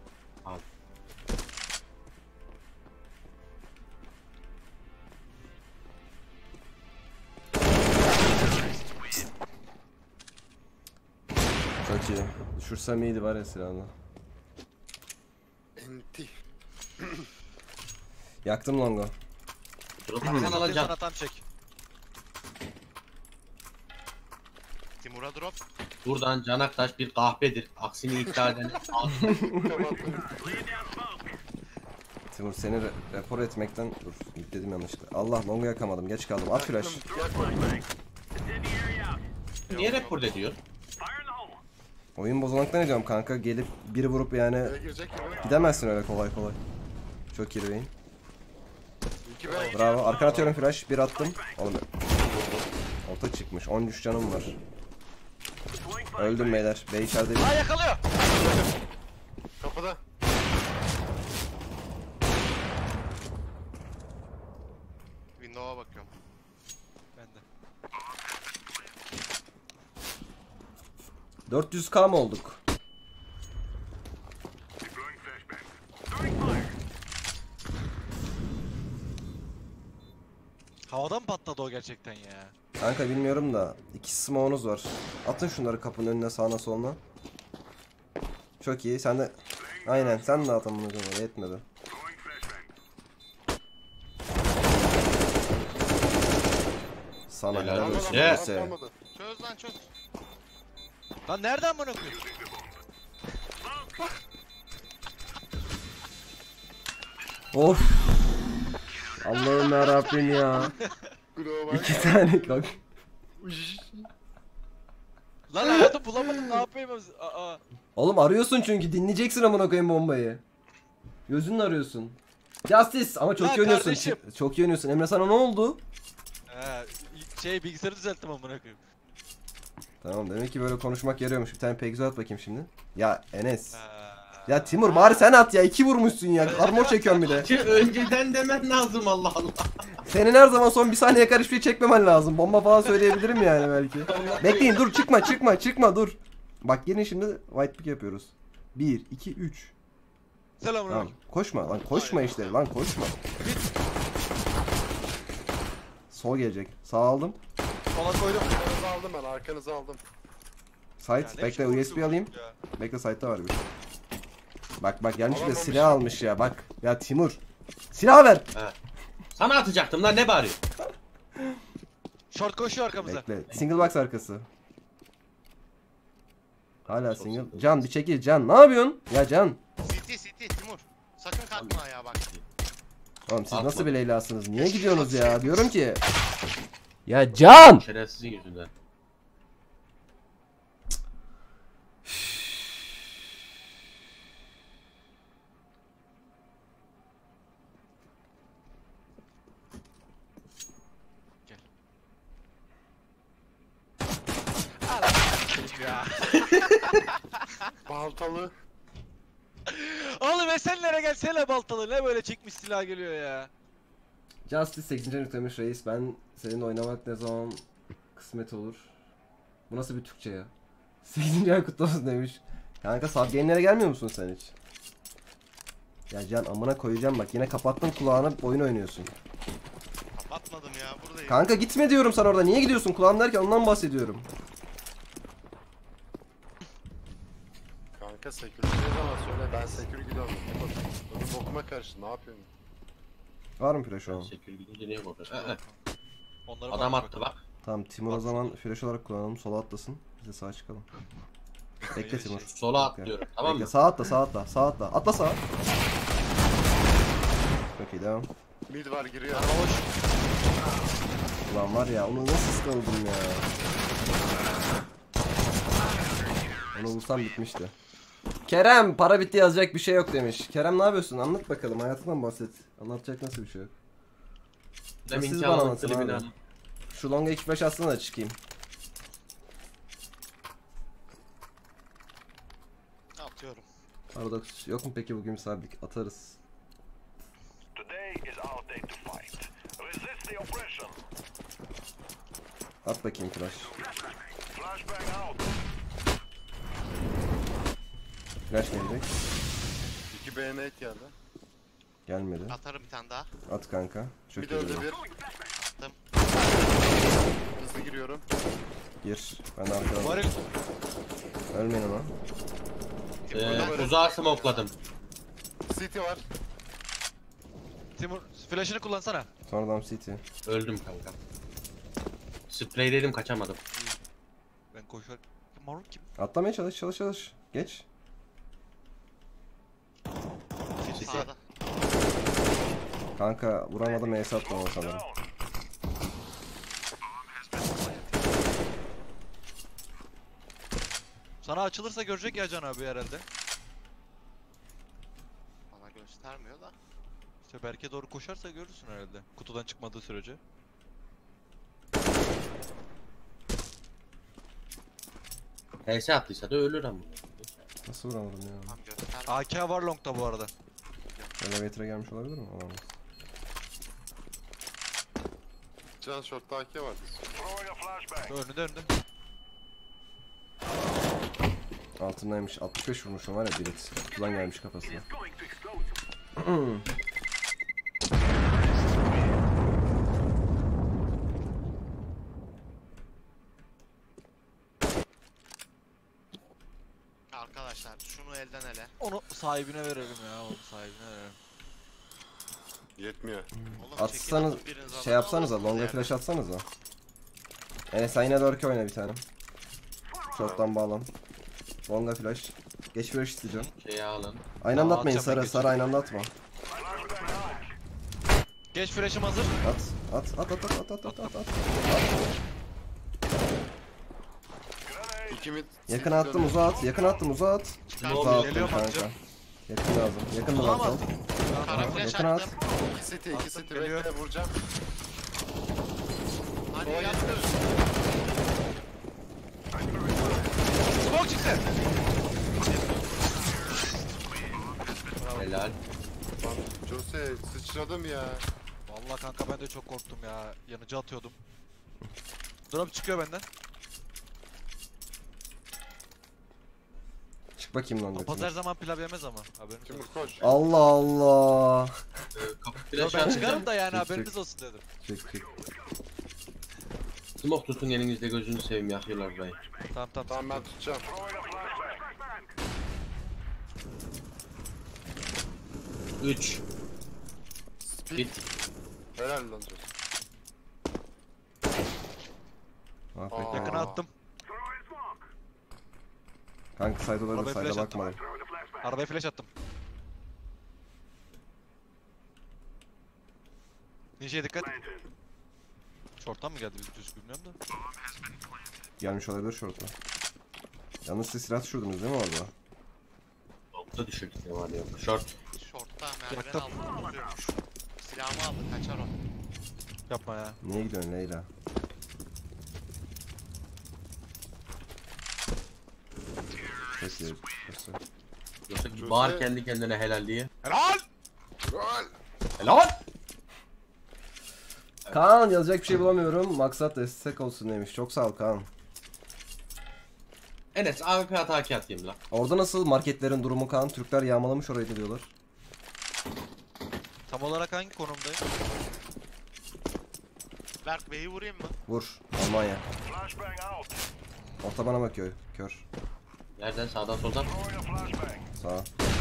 Speaker 2: Çok iyi. Düşürsem iyiydi var ya silahını.
Speaker 3: Enti.
Speaker 2: Yaktım longu.
Speaker 1: Drop
Speaker 4: Sen
Speaker 1: atsan alacağım.
Speaker 4: sana tam çek.
Speaker 5: Timur'a drop.
Speaker 1: Buradan Canaktaş bir kahpedir. Aksini iddia eden.
Speaker 3: Kapattım.
Speaker 6: Laying down smoke.
Speaker 2: Timur seni rapor etmekten... Dur dedim yanlışlıkla. Allah longu yakamadım, geç kaldım. At flash.
Speaker 6: Incendiary out.
Speaker 1: Niye report ediyor?
Speaker 6: Fire in the hole.
Speaker 2: Oyun bozulmaktan ne diyorum kanka, gelip biri vurup yani
Speaker 3: B'ye girecek gibi.
Speaker 2: gidemezsin öyle kolay kolay. Çok iyi beyin.
Speaker 3: 2 B.
Speaker 2: Bravo. Arkana atıyorum flash. Bir attım. Oğlum. Orta çıkmış. 13 canım var. Öldüm beyler. B içeride.
Speaker 4: Aa yakalıyor.
Speaker 3: Kapıda.
Speaker 5: Window'a bakıyorum.
Speaker 4: Ben de.
Speaker 2: 400k mı olduk?
Speaker 6: Deploying flashbang. Throwing fire.
Speaker 4: Havadan patladı o gerçekten ya.
Speaker 2: Kanka bilmiyorum da. 2 smoke'unuz var. Atın şunları kapının önüne, sağına soluna. Çok iyi. Sen de... Aynen. Sen de at amına koyayım. Yetmedi.
Speaker 6: Throwing flashbang.
Speaker 2: Sana
Speaker 1: Helal
Speaker 2: helal
Speaker 1: olsun.
Speaker 2: olsun.
Speaker 1: Yeah.
Speaker 2: Neyse.
Speaker 3: Atamadı.
Speaker 5: Çöz lan çöz.
Speaker 4: Lan nereden bana koyayım?
Speaker 2: Of. Allah'ım yarabbim ya.
Speaker 3: Glow var.
Speaker 2: 2 tane kanka.
Speaker 4: Lan hayatım bulamadım ne yapayım? Aa.
Speaker 2: Oğlum arıyorsun çünkü dinleyeceksin amına koyayım bombayı. Gözünle arıyorsun. Justice ama çok
Speaker 4: Ya
Speaker 2: iyi oynuyorsun.
Speaker 4: kardeşim.
Speaker 2: Çok iyi oynuyorsun. Emre sana ne oldu?
Speaker 4: Bilgisayarı düzelttim amına koyayım.
Speaker 2: Tamam demek ki böyle konuşmak yarıyormuş. Bir tane pegzo at bakayım şimdi. Ya Enes.
Speaker 4: Ha.
Speaker 2: Ya Timur bari sen at ya. 2 vurmuşsun ya. Armor çekiyorum bir de.
Speaker 1: Ki önceden demen lazım Allah Allah.
Speaker 2: Senin her zaman son bir saniye kadar hiçbir şey çekmemen lazım. Bomba falan söyleyebilirim yani belki. Bekleyin dur çıkma dur. Bak gelin şimdi white pick yapıyoruz. 1, 2, 3.
Speaker 4: Selamünaleyküm.
Speaker 2: Tamam koşma lan koşma işte lan koşma. Sol gelecek. Sağ aldım.
Speaker 4: Sola koydum.
Speaker 3: Arkanızı aldım ben. Arkanızı aldım.
Speaker 2: Site
Speaker 4: Ya ne
Speaker 2: bekle
Speaker 4: biçim
Speaker 2: USB
Speaker 4: konuşuyorsun
Speaker 2: alayım.
Speaker 4: ya?
Speaker 2: Bekle site'da var bir. Bak gelmiş bir de
Speaker 3: Alamamış.
Speaker 2: silah almış ya bak. Ya Timur. Silah ver.
Speaker 1: Sana atacaktım lan ne bağırıyor?
Speaker 4: Short koşuyor arkamıza.
Speaker 2: Bekle. Single box arkası. Hala single. Can bir çekil Can. Ne yapıyorsun? Ya Can.
Speaker 5: City Timur. Sakın kalkma ayağa bak.
Speaker 2: Oğlum siz
Speaker 1: Atma.
Speaker 2: nasıl bir Leyla'sınız? Niye gidiyorsunuz ya? Diyorum ki. Ya Can.
Speaker 1: Şerefsizin yüzünden.
Speaker 3: Baltalı.
Speaker 4: Oğlum Esenler'e gelsene baltalı. Ne böyle çekmiş silah geliyor ya.
Speaker 2: Justice 8. yüklemiş reis. Ben seninle oynamak ne zaman kısmet olur. Bu nasıl bir Türkçe ya? 8. ay kutlu olsun demiş. Kanka subgame'lere gelmiyor musun sen hiç? Ya Can amına koyacağım bak, yine kapattın kulağını, oyun oynuyorsun.
Speaker 5: Kapatmadım ya buradayım.
Speaker 2: Kanka gitme diyorum sana orada. Niye gidiyorsun? Kulağım derken ondan bahsediyorum.
Speaker 3: Kanka security ne zaman söyle, ben security gidiyorum. Benim bokuma karıştı, ne yapıyorsun?
Speaker 2: Var mı flash o?
Speaker 1: Sekür gidince niye korkuyor?
Speaker 4: Onları
Speaker 1: Adam
Speaker 4: bak-
Speaker 1: attı bak.
Speaker 2: Tamam Timur o zaman flash olarak kullanalım. Sola atlasın. Biz de sağa çıkalım. Bekle Timur.
Speaker 1: Sola atlıyorum. Tamam
Speaker 2: Bekle,
Speaker 1: mı?
Speaker 2: sağa atla, sağa atla, sağa atla. Atla sağa. Çok iyi, devam.
Speaker 3: Mid var, giriyor.
Speaker 2: Ulan var ya, onu nasıl sıkıldım ya. Onu bulsam bitmişti. Kerem para bitti, yazacak bir şey yok demiş. Kerem ne yapıyorsun? Anlat bakalım, hayatından bahset. Anlatacak nasıl bir şey yok.
Speaker 1: Demin
Speaker 2: Siz
Speaker 1: ki
Speaker 2: bana
Speaker 1: alın
Speaker 2: anlatın
Speaker 1: klibini
Speaker 2: abi.
Speaker 1: alın.
Speaker 2: Şu longa 2-5 atsana da çıkayım.
Speaker 5: Atıyorum.
Speaker 2: Paradox yok mu peki bugün misafirlik? Atarız.
Speaker 6: Today is our day to fight. Resist the oppression.
Speaker 2: At bakayım flash.
Speaker 6: Flashbang out.
Speaker 2: Flash gelecek.
Speaker 3: 2 BN geldi.
Speaker 2: Gelmedi.
Speaker 5: Atarım bir tane daha.
Speaker 2: At kanka. Çok
Speaker 3: Bir
Speaker 2: iyi.
Speaker 3: de öldü
Speaker 2: durum.
Speaker 3: bir.
Speaker 5: Attım.
Speaker 3: Hızlı giriyorum.
Speaker 2: Gir. Ben de arkadan.
Speaker 4: Varil.
Speaker 2: Ölmeyin ona.
Speaker 1: Uzağa smokladım.
Speaker 3: City var.
Speaker 4: Timur flash'ını kullansana.
Speaker 2: Sonradan CT.
Speaker 1: Öldüm kanka. Sprey dedim kaçamadım.
Speaker 4: Ben koşar. Marul kim?
Speaker 2: Atlamaya çalış, çalış, çalış. Geç.
Speaker 5: Sağda.
Speaker 2: Kanka vuramadım, ace attım ona sanırım.
Speaker 4: Sana açılırsa görecek ya Can abi herhalde.
Speaker 5: Bana göstermiyor da.
Speaker 4: İşte Berke doğru koşarsa görürsün herhalde. Kutudan çıkmadığı sürece.
Speaker 1: HS attıysa da ölür ama.
Speaker 2: Nasıl vuramadım ya?
Speaker 5: Tam göstermiyor.
Speaker 4: AK var long'da bu arada.
Speaker 2: Elevator'a gelmiş olabilir mi? Olamaz.
Speaker 3: Can short'ta AK vardı.
Speaker 6: Throwing a flashbang.
Speaker 4: Önünde önünde.
Speaker 2: Altındaymış. 65 vurmuşum var ya, bilet. Kutudan gelmiş kafasına.
Speaker 6: Going to explode.
Speaker 5: Arkadaşlar şunu elden ele.
Speaker 4: Onu sahibine verelim ya. Onu sahibine verelim.
Speaker 3: Yetmiyor.
Speaker 5: Oğlum
Speaker 2: Atsanız,
Speaker 5: çekin, biriniz
Speaker 2: şey
Speaker 5: alın,
Speaker 2: yapsanıza,
Speaker 5: alırsınız
Speaker 2: longa
Speaker 5: yani.
Speaker 2: flash atsanıza. Sen yine lurk'e oyna bir tane. Short'tan bağlan. Longa flash. Geç flash isteyeceğim.
Speaker 1: Şeyi alın.
Speaker 2: Aynı anda
Speaker 4: Tamam,
Speaker 2: atmayın,
Speaker 4: atacağım ben,
Speaker 2: sarı sarı aynı anda atma.
Speaker 4: Geç flash'ım hazır.
Speaker 2: At.
Speaker 3: 2 mid.
Speaker 2: Yakın
Speaker 3: City
Speaker 2: attım,
Speaker 3: dönüyor.
Speaker 2: uzağa at. Yakın attım, uzağa at.
Speaker 5: Çıkardım.
Speaker 2: Uzağa attım
Speaker 4: Geliyorum,
Speaker 2: kanka.
Speaker 4: atacağım.
Speaker 2: Yakın lazım. Yakın da
Speaker 4: Olamaz.
Speaker 2: at.
Speaker 5: Kara flash
Speaker 2: Yakın at.
Speaker 5: attım.
Speaker 3: 2 City, 2
Speaker 4: Attım,
Speaker 3: City.
Speaker 4: geliyor.
Speaker 3: Bekle, vuracağım.
Speaker 5: Hadi yattır.
Speaker 4: Smoke çıksın.
Speaker 1: Helal.
Speaker 3: Lan Jose sıçradım ya.
Speaker 4: Vallahi kanka ben de çok korktum ya. Yanıcı atıyordum. Drop çıkıyor benden.
Speaker 2: Çık bakayım longa.
Speaker 4: Papaz her zaman pilav yemez ama. Haberiniz
Speaker 3: Timur
Speaker 4: olsun.
Speaker 3: koş.
Speaker 2: Allah Allah.
Speaker 1: Kapı
Speaker 4: Yo,
Speaker 1: flash
Speaker 4: ben
Speaker 1: atacağım.
Speaker 4: çıkarım da yani
Speaker 2: Çık,
Speaker 4: haberiniz
Speaker 2: çık.
Speaker 4: olsun dedim.
Speaker 2: Çık.
Speaker 1: Smoke tutun elinizde, gözünü seveyim, yakıyorlar burayı.
Speaker 4: Tamam tamam.
Speaker 3: Tamam ben tutacağım.
Speaker 6: Throwing a flashbang.
Speaker 1: 3
Speaker 3: Speed.
Speaker 1: Bit.
Speaker 3: Helal lan Jose.
Speaker 2: Afiyet.
Speaker 3: Aa.
Speaker 4: Yakına attım.
Speaker 6: Throwing smoke.
Speaker 2: Kanka side olabilir,
Speaker 4: Arabaya
Speaker 2: side'a
Speaker 4: flash attım.
Speaker 2: bakmadım.
Speaker 6: Throwing a flashbang.
Speaker 4: Arabaya flash attım. Ninja'ya dikkat. Short'tan mı geldi bizim çocuk bilmiyorum da.
Speaker 2: Gelmiş olabilir short'a. Yalnız siz silah düşürdünüz değil mi orada?
Speaker 1: Nokta düşürdük ne var ya. Short.
Speaker 5: Şortta merdiven
Speaker 4: Yaktım.
Speaker 5: altında duruyormuş. Silahımı aldı kaçar o.
Speaker 4: Yapma ya.
Speaker 2: Niye gidiyorsun Leyla? Çok diye.
Speaker 1: Yoksa bir bağır kendi kendine helal diye.
Speaker 4: Helal!
Speaker 3: Rol.
Speaker 1: Helal!
Speaker 2: Kaan yazacak bir şey bulamıyorum. Maksat destek olsun demiş. Çok sağ ol Kaan.
Speaker 1: Enes AWP ataki atayım lan.
Speaker 2: Orada nasıl marketlerin durumu Kaan? Türkler yağmalamış orayı diyorlar.
Speaker 4: Tam olarak hangi konumdayım?
Speaker 5: Berk Bey'i vurayım mı?
Speaker 2: Vur. Almanya.
Speaker 6: Flashbang out.
Speaker 2: Orta bana bakıyor. Kör.
Speaker 1: Nereden? Sağdan soldan?
Speaker 6: Throwing a flashbang.
Speaker 2: Sağ.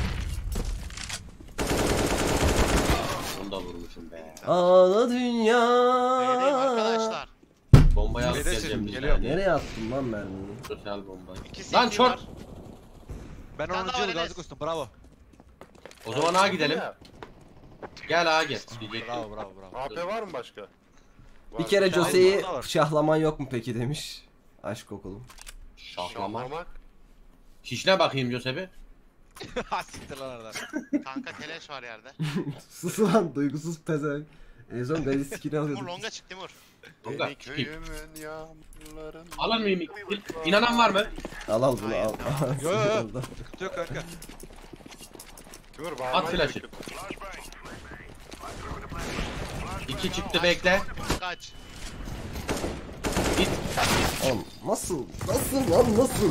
Speaker 1: Onu da vurmuşum be.
Speaker 2: Ağla dünya.
Speaker 5: B'deyim arkadaşlar.
Speaker 1: Bombayı alıp
Speaker 4: Neredesin?
Speaker 1: geleceğim bir
Speaker 4: Geliyorum.
Speaker 1: saniye.
Speaker 2: Nereye attın lan mermiyi?
Speaker 1: Sosyal bombayı.
Speaker 5: İki
Speaker 1: Lan
Speaker 5: CT
Speaker 1: short!
Speaker 5: var.
Speaker 4: Ben
Speaker 5: Sen
Speaker 4: 10.
Speaker 5: de
Speaker 4: yıl
Speaker 5: Enes.
Speaker 4: gazi koştum. Bravo.
Speaker 1: O zaman A gidelim. Gel A gel. Diyecektim.
Speaker 4: Bravo bravo bravo.
Speaker 3: AP var mı başka? Var.
Speaker 2: Bir kere
Speaker 4: tane
Speaker 2: Jose'yi
Speaker 4: burada var.
Speaker 2: şahlaman yok mu peki demiş. Aşk okulum.
Speaker 1: Şahlama.
Speaker 3: Şahlamak.
Speaker 1: Şişle bakayım Joseph'i.
Speaker 4: Ha siktir lan oradan.
Speaker 5: Kanka keleş var yerde.
Speaker 2: Sus lan duygusuz pezevenk. En son gari sikini
Speaker 5: Timur
Speaker 2: alıyorduk.
Speaker 5: longa çık Timur.
Speaker 1: Longa,
Speaker 3: Beni köyümün yağmurların.
Speaker 1: Alır mıyım? İnanan var mı?
Speaker 2: Al bunu al.
Speaker 4: Yo, yo, yo. Sıkıntı yok kanka.
Speaker 3: Timur
Speaker 1: At
Speaker 3: bağırman
Speaker 1: flash'ı.
Speaker 3: gerekiyor.
Speaker 6: Flashbang.
Speaker 1: 2 çıktı bekle.
Speaker 5: Kaç.
Speaker 1: Git.
Speaker 2: Oğlum nasıl? Nasıl lan nasıl?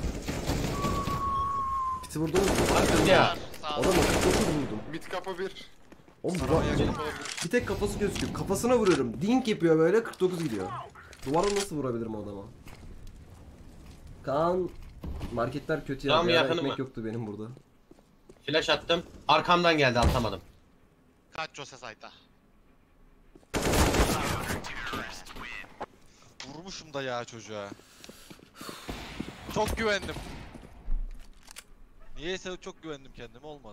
Speaker 2: Piti vurdunuz mu?
Speaker 1: Bakın ya.
Speaker 5: Sağ ol.
Speaker 2: Oğlum 49 vurdum.
Speaker 3: Mid kapı 1.
Speaker 2: Oğlum
Speaker 4: Sana
Speaker 2: bak,
Speaker 4: yakın.
Speaker 2: bir tek kafası gözüküyor. Kafasına vuruyorum. Dink yapıyor böyle 49 gidiyor. Duvara nasıl vurabilirim o adama? Kaan marketler kötü ya.
Speaker 1: Tamam,
Speaker 2: Bir ara
Speaker 1: yakını
Speaker 2: ekmek
Speaker 1: mı?
Speaker 2: yoktu benim burada.
Speaker 1: Flash attım. Arkamdan geldi atamadım.
Speaker 5: Kaç Jose Sait'a.
Speaker 4: Vurmuşum da ya çocuğa. Çok güvendim. Niyeyse çok güvendim kendime olmadı.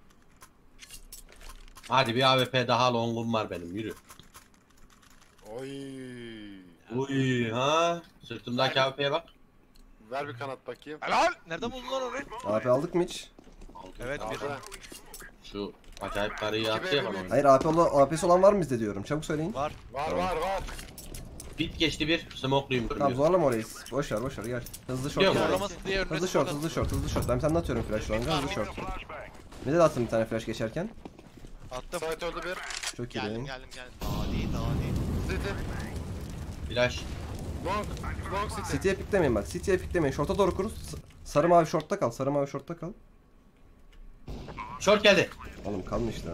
Speaker 1: Hadi bir AWP daha longum var benim yürü.
Speaker 3: Oy.
Speaker 1: Uy ha. Sırtımdaki AWP'ye bak.
Speaker 3: Ver bir kanat bakayım.
Speaker 4: Helal! Nereden buldun lan onu?
Speaker 2: AP aldık mı hiç?
Speaker 4: Evet bir.
Speaker 3: Aldı.
Speaker 1: Şu acayip karıyı attı ya bana.
Speaker 2: Hayır AP'si olan var mı bizde diyorum. Çabuk söyleyin.
Speaker 4: Var.
Speaker 3: Var var var.
Speaker 1: Bit geçti bir. Smoke'luyum
Speaker 2: Tamam
Speaker 1: görmüyor.
Speaker 2: zorlama orayı. Boş ver gel. Hızlı short
Speaker 1: Biliyorum,
Speaker 2: gel.
Speaker 4: Zorlamasın diye önüne
Speaker 2: Hızlı short hızlı short hızlı short. Ben bir tane daha atıyorum flash şu anda. Hızlı short.
Speaker 6: Flashbang.
Speaker 2: Bir de attım bir tane flash geçerken.
Speaker 4: Attım.
Speaker 3: Site öldü bir.
Speaker 2: Çok iyi
Speaker 5: Geldim
Speaker 2: benim.
Speaker 5: geldim geldim. Daha değil daha değil.
Speaker 3: City.
Speaker 1: Flash.
Speaker 3: Long. Long city.
Speaker 2: City'ye piklemeyin bak. City'ye piklemeyin. Short'a doğru kurun. Sarı mavi short'ta kal. Sarı mavi short'ta kal.
Speaker 1: Short geldi.
Speaker 2: Oğlum kalmış da.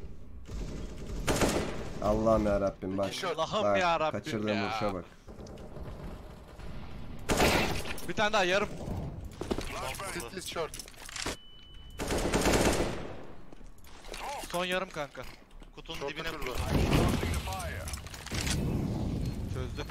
Speaker 2: Allah'ım ya Rabbim bak.
Speaker 4: Allah'ım
Speaker 2: Bak,
Speaker 4: yarabbim
Speaker 2: kaçırdığım
Speaker 4: ya.
Speaker 2: vuruşa bak.
Speaker 4: Bir tane daha yarım.
Speaker 3: City short.
Speaker 4: Son yarım kanka.
Speaker 5: Kutunun
Speaker 3: Short'a
Speaker 5: dibine
Speaker 3: kurdu.
Speaker 5: vurdu.
Speaker 4: Çözdü.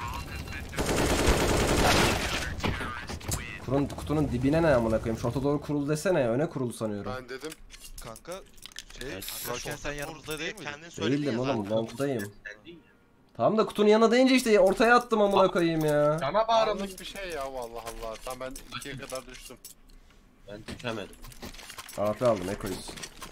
Speaker 2: Kutunun dibine ne amına koyayım? Short'a doğru kurulu desene ya. Öne kurulu sanıyorum.
Speaker 3: Ben dedim.
Speaker 4: Kanka şey,
Speaker 1: Evet.
Speaker 4: Roken sen yanımızda değil miydin?
Speaker 5: Kendin söyledin
Speaker 2: Değildim
Speaker 5: ya
Speaker 2: oğlum.
Speaker 5: zaten.
Speaker 2: Long'dayım.
Speaker 1: Sen değil ya.
Speaker 2: Tamam da kutunun yanına değince işte ortaya attım amına koyayım ya.
Speaker 1: Sana bağırılmış.
Speaker 3: Anlık bir şey ya Allah Allah. Tam ben 2'ye kadar düştüm.
Speaker 1: Ben düşemedim.
Speaker 2: AP aldım Eko'yuz.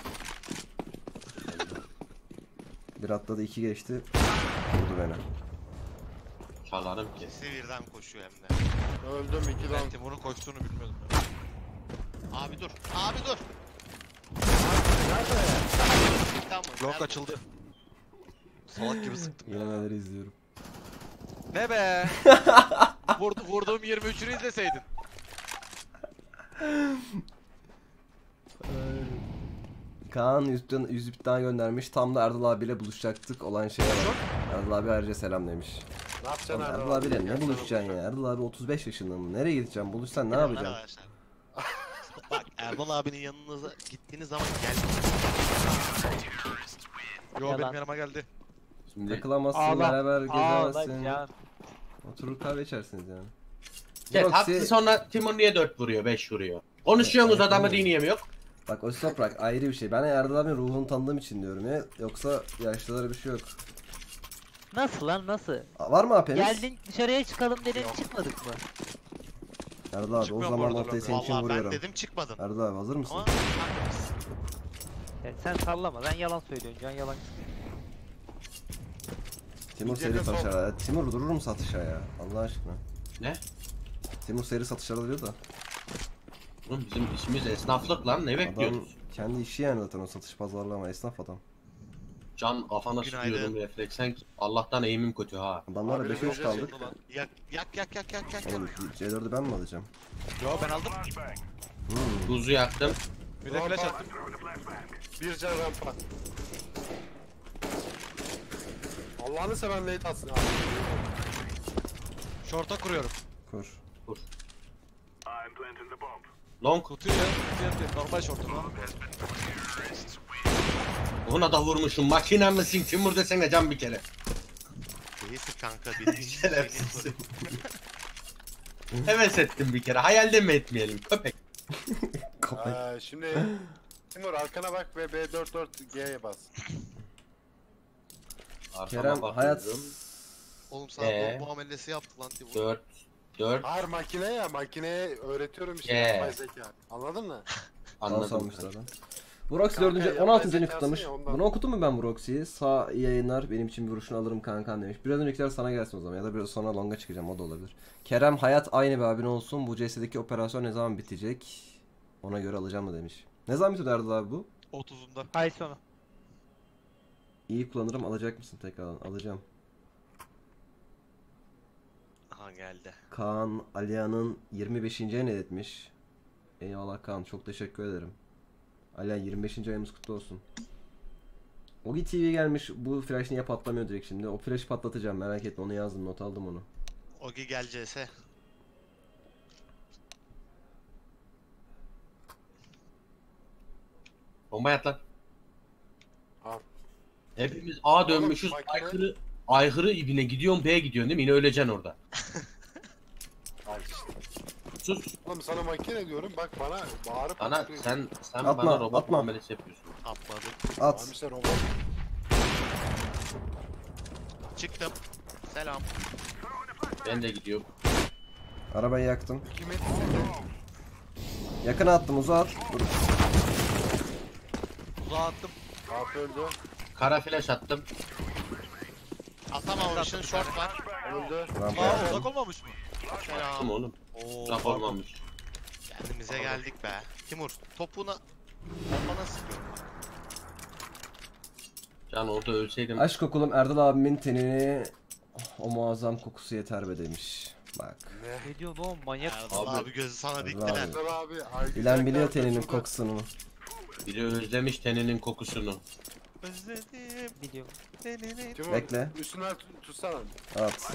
Speaker 2: Bir atladı 2 geçti. Vurdu beni.
Speaker 1: Çalarım ki.
Speaker 5: İkisi birden koşuyor hem de.
Speaker 3: Öldüm 2
Speaker 4: Ben
Speaker 3: long.
Speaker 4: Timur'un koştuğunu bilmiyordum ya.
Speaker 5: Abi dur. Abi dur. Tamam.
Speaker 4: Blok açıldı. Salak gibi sıktım.
Speaker 2: Yine neler izliyorum.
Speaker 4: Ne be? Vurduğum 23'ünü izleseydin.
Speaker 2: Kaan 100 bit daha göndermiş. Tam da Erdal abiyle buluşacaktık olan şeye bak. Erdal abi ayrıca selam demiş.
Speaker 3: Ne yapacaksın
Speaker 2: Oğlum,
Speaker 3: Erdal
Speaker 2: Erdal
Speaker 3: abi?
Speaker 2: abiyle ne
Speaker 3: Gelsene
Speaker 2: buluşacaksın ya?
Speaker 3: buluşalım.
Speaker 2: Erdal abi 35 yaşında mı? Nereye gideceksin? Buluşsan ne yapacaksın?
Speaker 5: Arkadaşlar. Bak Erdal abinin yanınıza gittiğiniz zaman gel.
Speaker 4: Yo
Speaker 7: Yalan.
Speaker 4: benim yanıma geldi.
Speaker 1: Şimdi
Speaker 2: Takılamazsın,
Speaker 7: Ağla.
Speaker 2: beraber gezemezsin.
Speaker 7: Ağlayacağım.
Speaker 2: Oturur kahve içersiniz yani.
Speaker 1: evet,
Speaker 2: Broxy-
Speaker 1: haklı sonra Timur niye 4 vuruyor 5 vuruyor. Konuşuyorsunuz
Speaker 2: Evet,
Speaker 1: adamı
Speaker 2: evet.
Speaker 1: dinleyemiyor.
Speaker 2: Bak o toprak ayrı bir şey. Ben Erdal abinin ruhunu tanıdığım için diyorum ya. Yoksa yaşlılara bir şey yok.
Speaker 7: Nasıl lan nasıl?
Speaker 2: Var mı AP'niz?
Speaker 7: Geldin dışarıya çıkalım dedin çıkmadık mı?
Speaker 2: Erdal abi o
Speaker 4: Çıkmıyorum
Speaker 2: zaman
Speaker 4: bu arada
Speaker 2: ortayı
Speaker 4: ben.
Speaker 2: senin için
Speaker 5: Vallahi ben
Speaker 2: vuruyorum.
Speaker 5: dedim çıkmadın.
Speaker 2: Erdal abi hazır mısın?
Speaker 5: Ama
Speaker 7: Yani sen sallama sen yalan söylüyorsun can yalan.
Speaker 2: Timur
Speaker 3: İnce de
Speaker 2: seri
Speaker 3: sol.
Speaker 2: satışlara. Timur durur mu satışa ya? Allah aşkına.
Speaker 1: Ne?
Speaker 2: Timur seri satışlara diyor da.
Speaker 1: Oğlum bizim işimiz esnaflık lan, ne
Speaker 2: Adam
Speaker 1: bekliyoruz?
Speaker 2: kendi işi yani zaten o satış pazarlama esnaf adam.
Speaker 1: Can kafana
Speaker 5: Günaydın.
Speaker 1: sıkıyorum refleksen. Allah'tan eğimim kötü ha.
Speaker 2: Adamlarla
Speaker 3: Abi,
Speaker 2: 5-3
Speaker 3: önce
Speaker 2: kaldık.
Speaker 3: şey-
Speaker 5: Yak yak yak yak yak yak.
Speaker 2: Oğlum C4'ü ben mi alacağım?
Speaker 4: Yo ben aldım.
Speaker 1: Buzu yaktım.
Speaker 4: Bir de flash attım.
Speaker 3: Bir can rampa. Allah'ını seven late atsın abi.
Speaker 4: Short'a kuruyorum.
Speaker 2: Kur.
Speaker 6: I'm planting the bomb.
Speaker 1: Long.
Speaker 4: Kutuyu kutuyu normal short'um lan.
Speaker 1: Ona da vurmuşum. Makine misin? Timur desene can bir kere.
Speaker 5: Değilsin kanka bildiğin
Speaker 1: Şerefsiz. Heves ettim bir kere. Hayalde mi etmeyelim köpek?
Speaker 2: Kapay.
Speaker 3: Şimdi Timur arkana bak ve B44G'ye bas.
Speaker 1: Arkama
Speaker 2: Kerem hayat
Speaker 1: bakıyorum.
Speaker 5: Oğlum sana bomba muamelesi yaptı lan Timur.
Speaker 1: 4
Speaker 3: Hayır makine ya, makineye öğretiyorum işte
Speaker 1: G.
Speaker 3: yapay zeka. Anladın mı?
Speaker 1: anladım.
Speaker 2: salmışlar lan. Broxy
Speaker 3: Kanka,
Speaker 2: 4.
Speaker 3: yapay
Speaker 2: 16.
Speaker 3: zekasın
Speaker 2: kutlamış.
Speaker 3: ya, ondan.
Speaker 2: Bunu okudun mu ben Broxy'yi? Sağ yayınlar benim için bir vuruşunu alırım kankan demiş. Biraz öncekiler sana gelsin o zaman ya da biraz sonra longa çıkacağım, o da olabilir. Kerem hayat aynı bir abin olsun. Bu CS'deki operasyon ne zaman bitecek? Ona göre alacağım mı demiş. Ne zaman bitiyor Erdal abi bu?
Speaker 4: 30'unda.
Speaker 7: Ay sonu.
Speaker 2: İyi kullanırım, alacak mısın tekrardan? Alacağım.
Speaker 5: Aha geldi.
Speaker 2: Kaan Aliyan'ın 25. ayını etmiş. Eyvallah Kaan, çok teşekkür ederim. Aliyan 25. ayımız kutlu olsun. Ogi TV gelmiş, bu flash niye patlamıyor direkt şimdi? O flash'ı patlatacağım, merak etme, onu yazdım, not aldım onu.
Speaker 5: Ogi gel CS.
Speaker 1: Bomba yat lan.
Speaker 3: Al.
Speaker 1: Hepimiz A dönmüşüz.
Speaker 3: Oğlum, makine-
Speaker 1: Aykırı ibine gidiyorsun, B'ye gidiyorsun değil mi? Yine öleceksin orada.
Speaker 3: Al işte.
Speaker 1: Sus.
Speaker 3: Oğlum sana makine diyorum, bak bana bağırıp
Speaker 1: Bana
Speaker 3: açıklıyor.
Speaker 1: sen
Speaker 2: Atma,
Speaker 1: bana robot
Speaker 2: atma.
Speaker 1: muamelesi yapıyorsun.
Speaker 5: Atmadım.
Speaker 3: Tamam
Speaker 2: At.
Speaker 3: işte robot.
Speaker 5: Çıktım. Selam.
Speaker 1: Ben de gidiyorum.
Speaker 2: Arabayı yaktım.
Speaker 3: Kimin?
Speaker 2: Yakına attım, uzağa at.
Speaker 4: Uzağa attım.
Speaker 3: Kapı öldü.
Speaker 1: Kara flash attım.
Speaker 5: Atamamışsın short var.
Speaker 3: Öldü.
Speaker 2: Rampa
Speaker 4: Aa
Speaker 2: yaktım.
Speaker 4: uzak olmamış mı?
Speaker 1: Attım
Speaker 5: Selam.
Speaker 1: oğlum.
Speaker 4: Oo.
Speaker 1: Uzak
Speaker 4: pardon.
Speaker 1: olmamış.
Speaker 5: Kendimize geldik be. Timur topuna bombana sıkıyorum bak.
Speaker 1: Can orada ölseydim.
Speaker 2: Aşk okulum Erdal abimin tenini o muazzam kokusu yeter be demiş. Bak.
Speaker 3: Ne?
Speaker 7: Ne diyorsun oğlum, manyak.
Speaker 5: Erdal
Speaker 1: Abi.
Speaker 5: abi gözü sana
Speaker 2: Erdal
Speaker 5: diktiler.
Speaker 2: abi.
Speaker 3: Dur abi. ay,
Speaker 2: Bilen
Speaker 3: güzel
Speaker 2: biliyor
Speaker 3: kardeşim
Speaker 2: teninin
Speaker 3: şurada.
Speaker 2: kokusunu.
Speaker 1: Biri özlemiş teninin kokusunu.
Speaker 5: Özledim.
Speaker 7: Biliyorum.
Speaker 5: Tenini.
Speaker 3: Timur,
Speaker 2: Bekle.
Speaker 3: üstünden tutsana.
Speaker 2: At.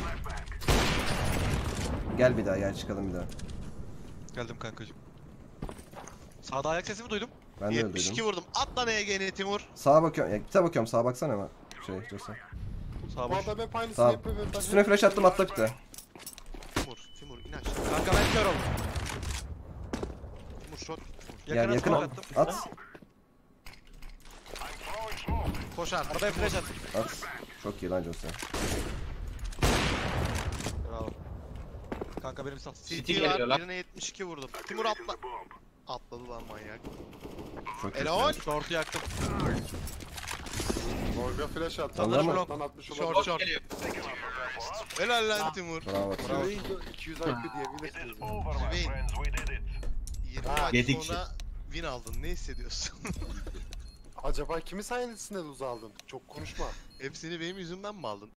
Speaker 2: Gel bir daha, gel çıkalım bir daha.
Speaker 4: Geldim kankacım. Sağda ayak sesimi duydum.
Speaker 2: Ben de
Speaker 5: 72
Speaker 2: öldüydüm.
Speaker 5: vurdum. At lan EG'ni Timur.
Speaker 2: Sağa bakıyorum. Ya kitap bakıyorum. Sağa baksana ama. Dursa.
Speaker 4: Sağ
Speaker 3: Bu
Speaker 4: boş.
Speaker 3: adam hep aynısını
Speaker 2: Tamam.
Speaker 3: yapıyor. ve ben-
Speaker 2: Üstüne flash attım, atla bir de.
Speaker 5: Timur in aşağı.
Speaker 4: Kanka ben kör oldum.
Speaker 5: Timur short.
Speaker 2: Gel
Speaker 4: Yakına
Speaker 2: yakına
Speaker 4: smoke attım.
Speaker 2: at.
Speaker 5: Koşar.
Speaker 4: Arabaya flash attım.
Speaker 2: At. Çok iyi lan Jose.
Speaker 4: Bravo. Kanka benim sağ.
Speaker 1: City
Speaker 5: CT
Speaker 1: geliyor
Speaker 5: var.
Speaker 1: lan.
Speaker 5: Birine 72 vurdum. Timur atla. Atladı lan manyak.
Speaker 2: Çok iyi.
Speaker 5: Helal.
Speaker 4: Short'u yaktım.
Speaker 3: Orga flash attı.
Speaker 2: Sanırım
Speaker 3: Adam
Speaker 4: o.
Speaker 3: alttan atmış
Speaker 5: Short
Speaker 3: olabilir.
Speaker 5: short. Helal lan Timur.
Speaker 2: Bravo.
Speaker 3: Bravo. 200 IQ diyebilirsiniz.
Speaker 6: Over, my
Speaker 5: Win.
Speaker 6: friends, we did it.
Speaker 5: 20
Speaker 3: Ha,
Speaker 5: maç
Speaker 1: yedik.
Speaker 5: sonra win aldın. Ne hissediyorsun?
Speaker 3: Acaba kimi sayesinde lose aldın? Çok konuşma.
Speaker 5: Hepsini benim yüzümden mi aldın?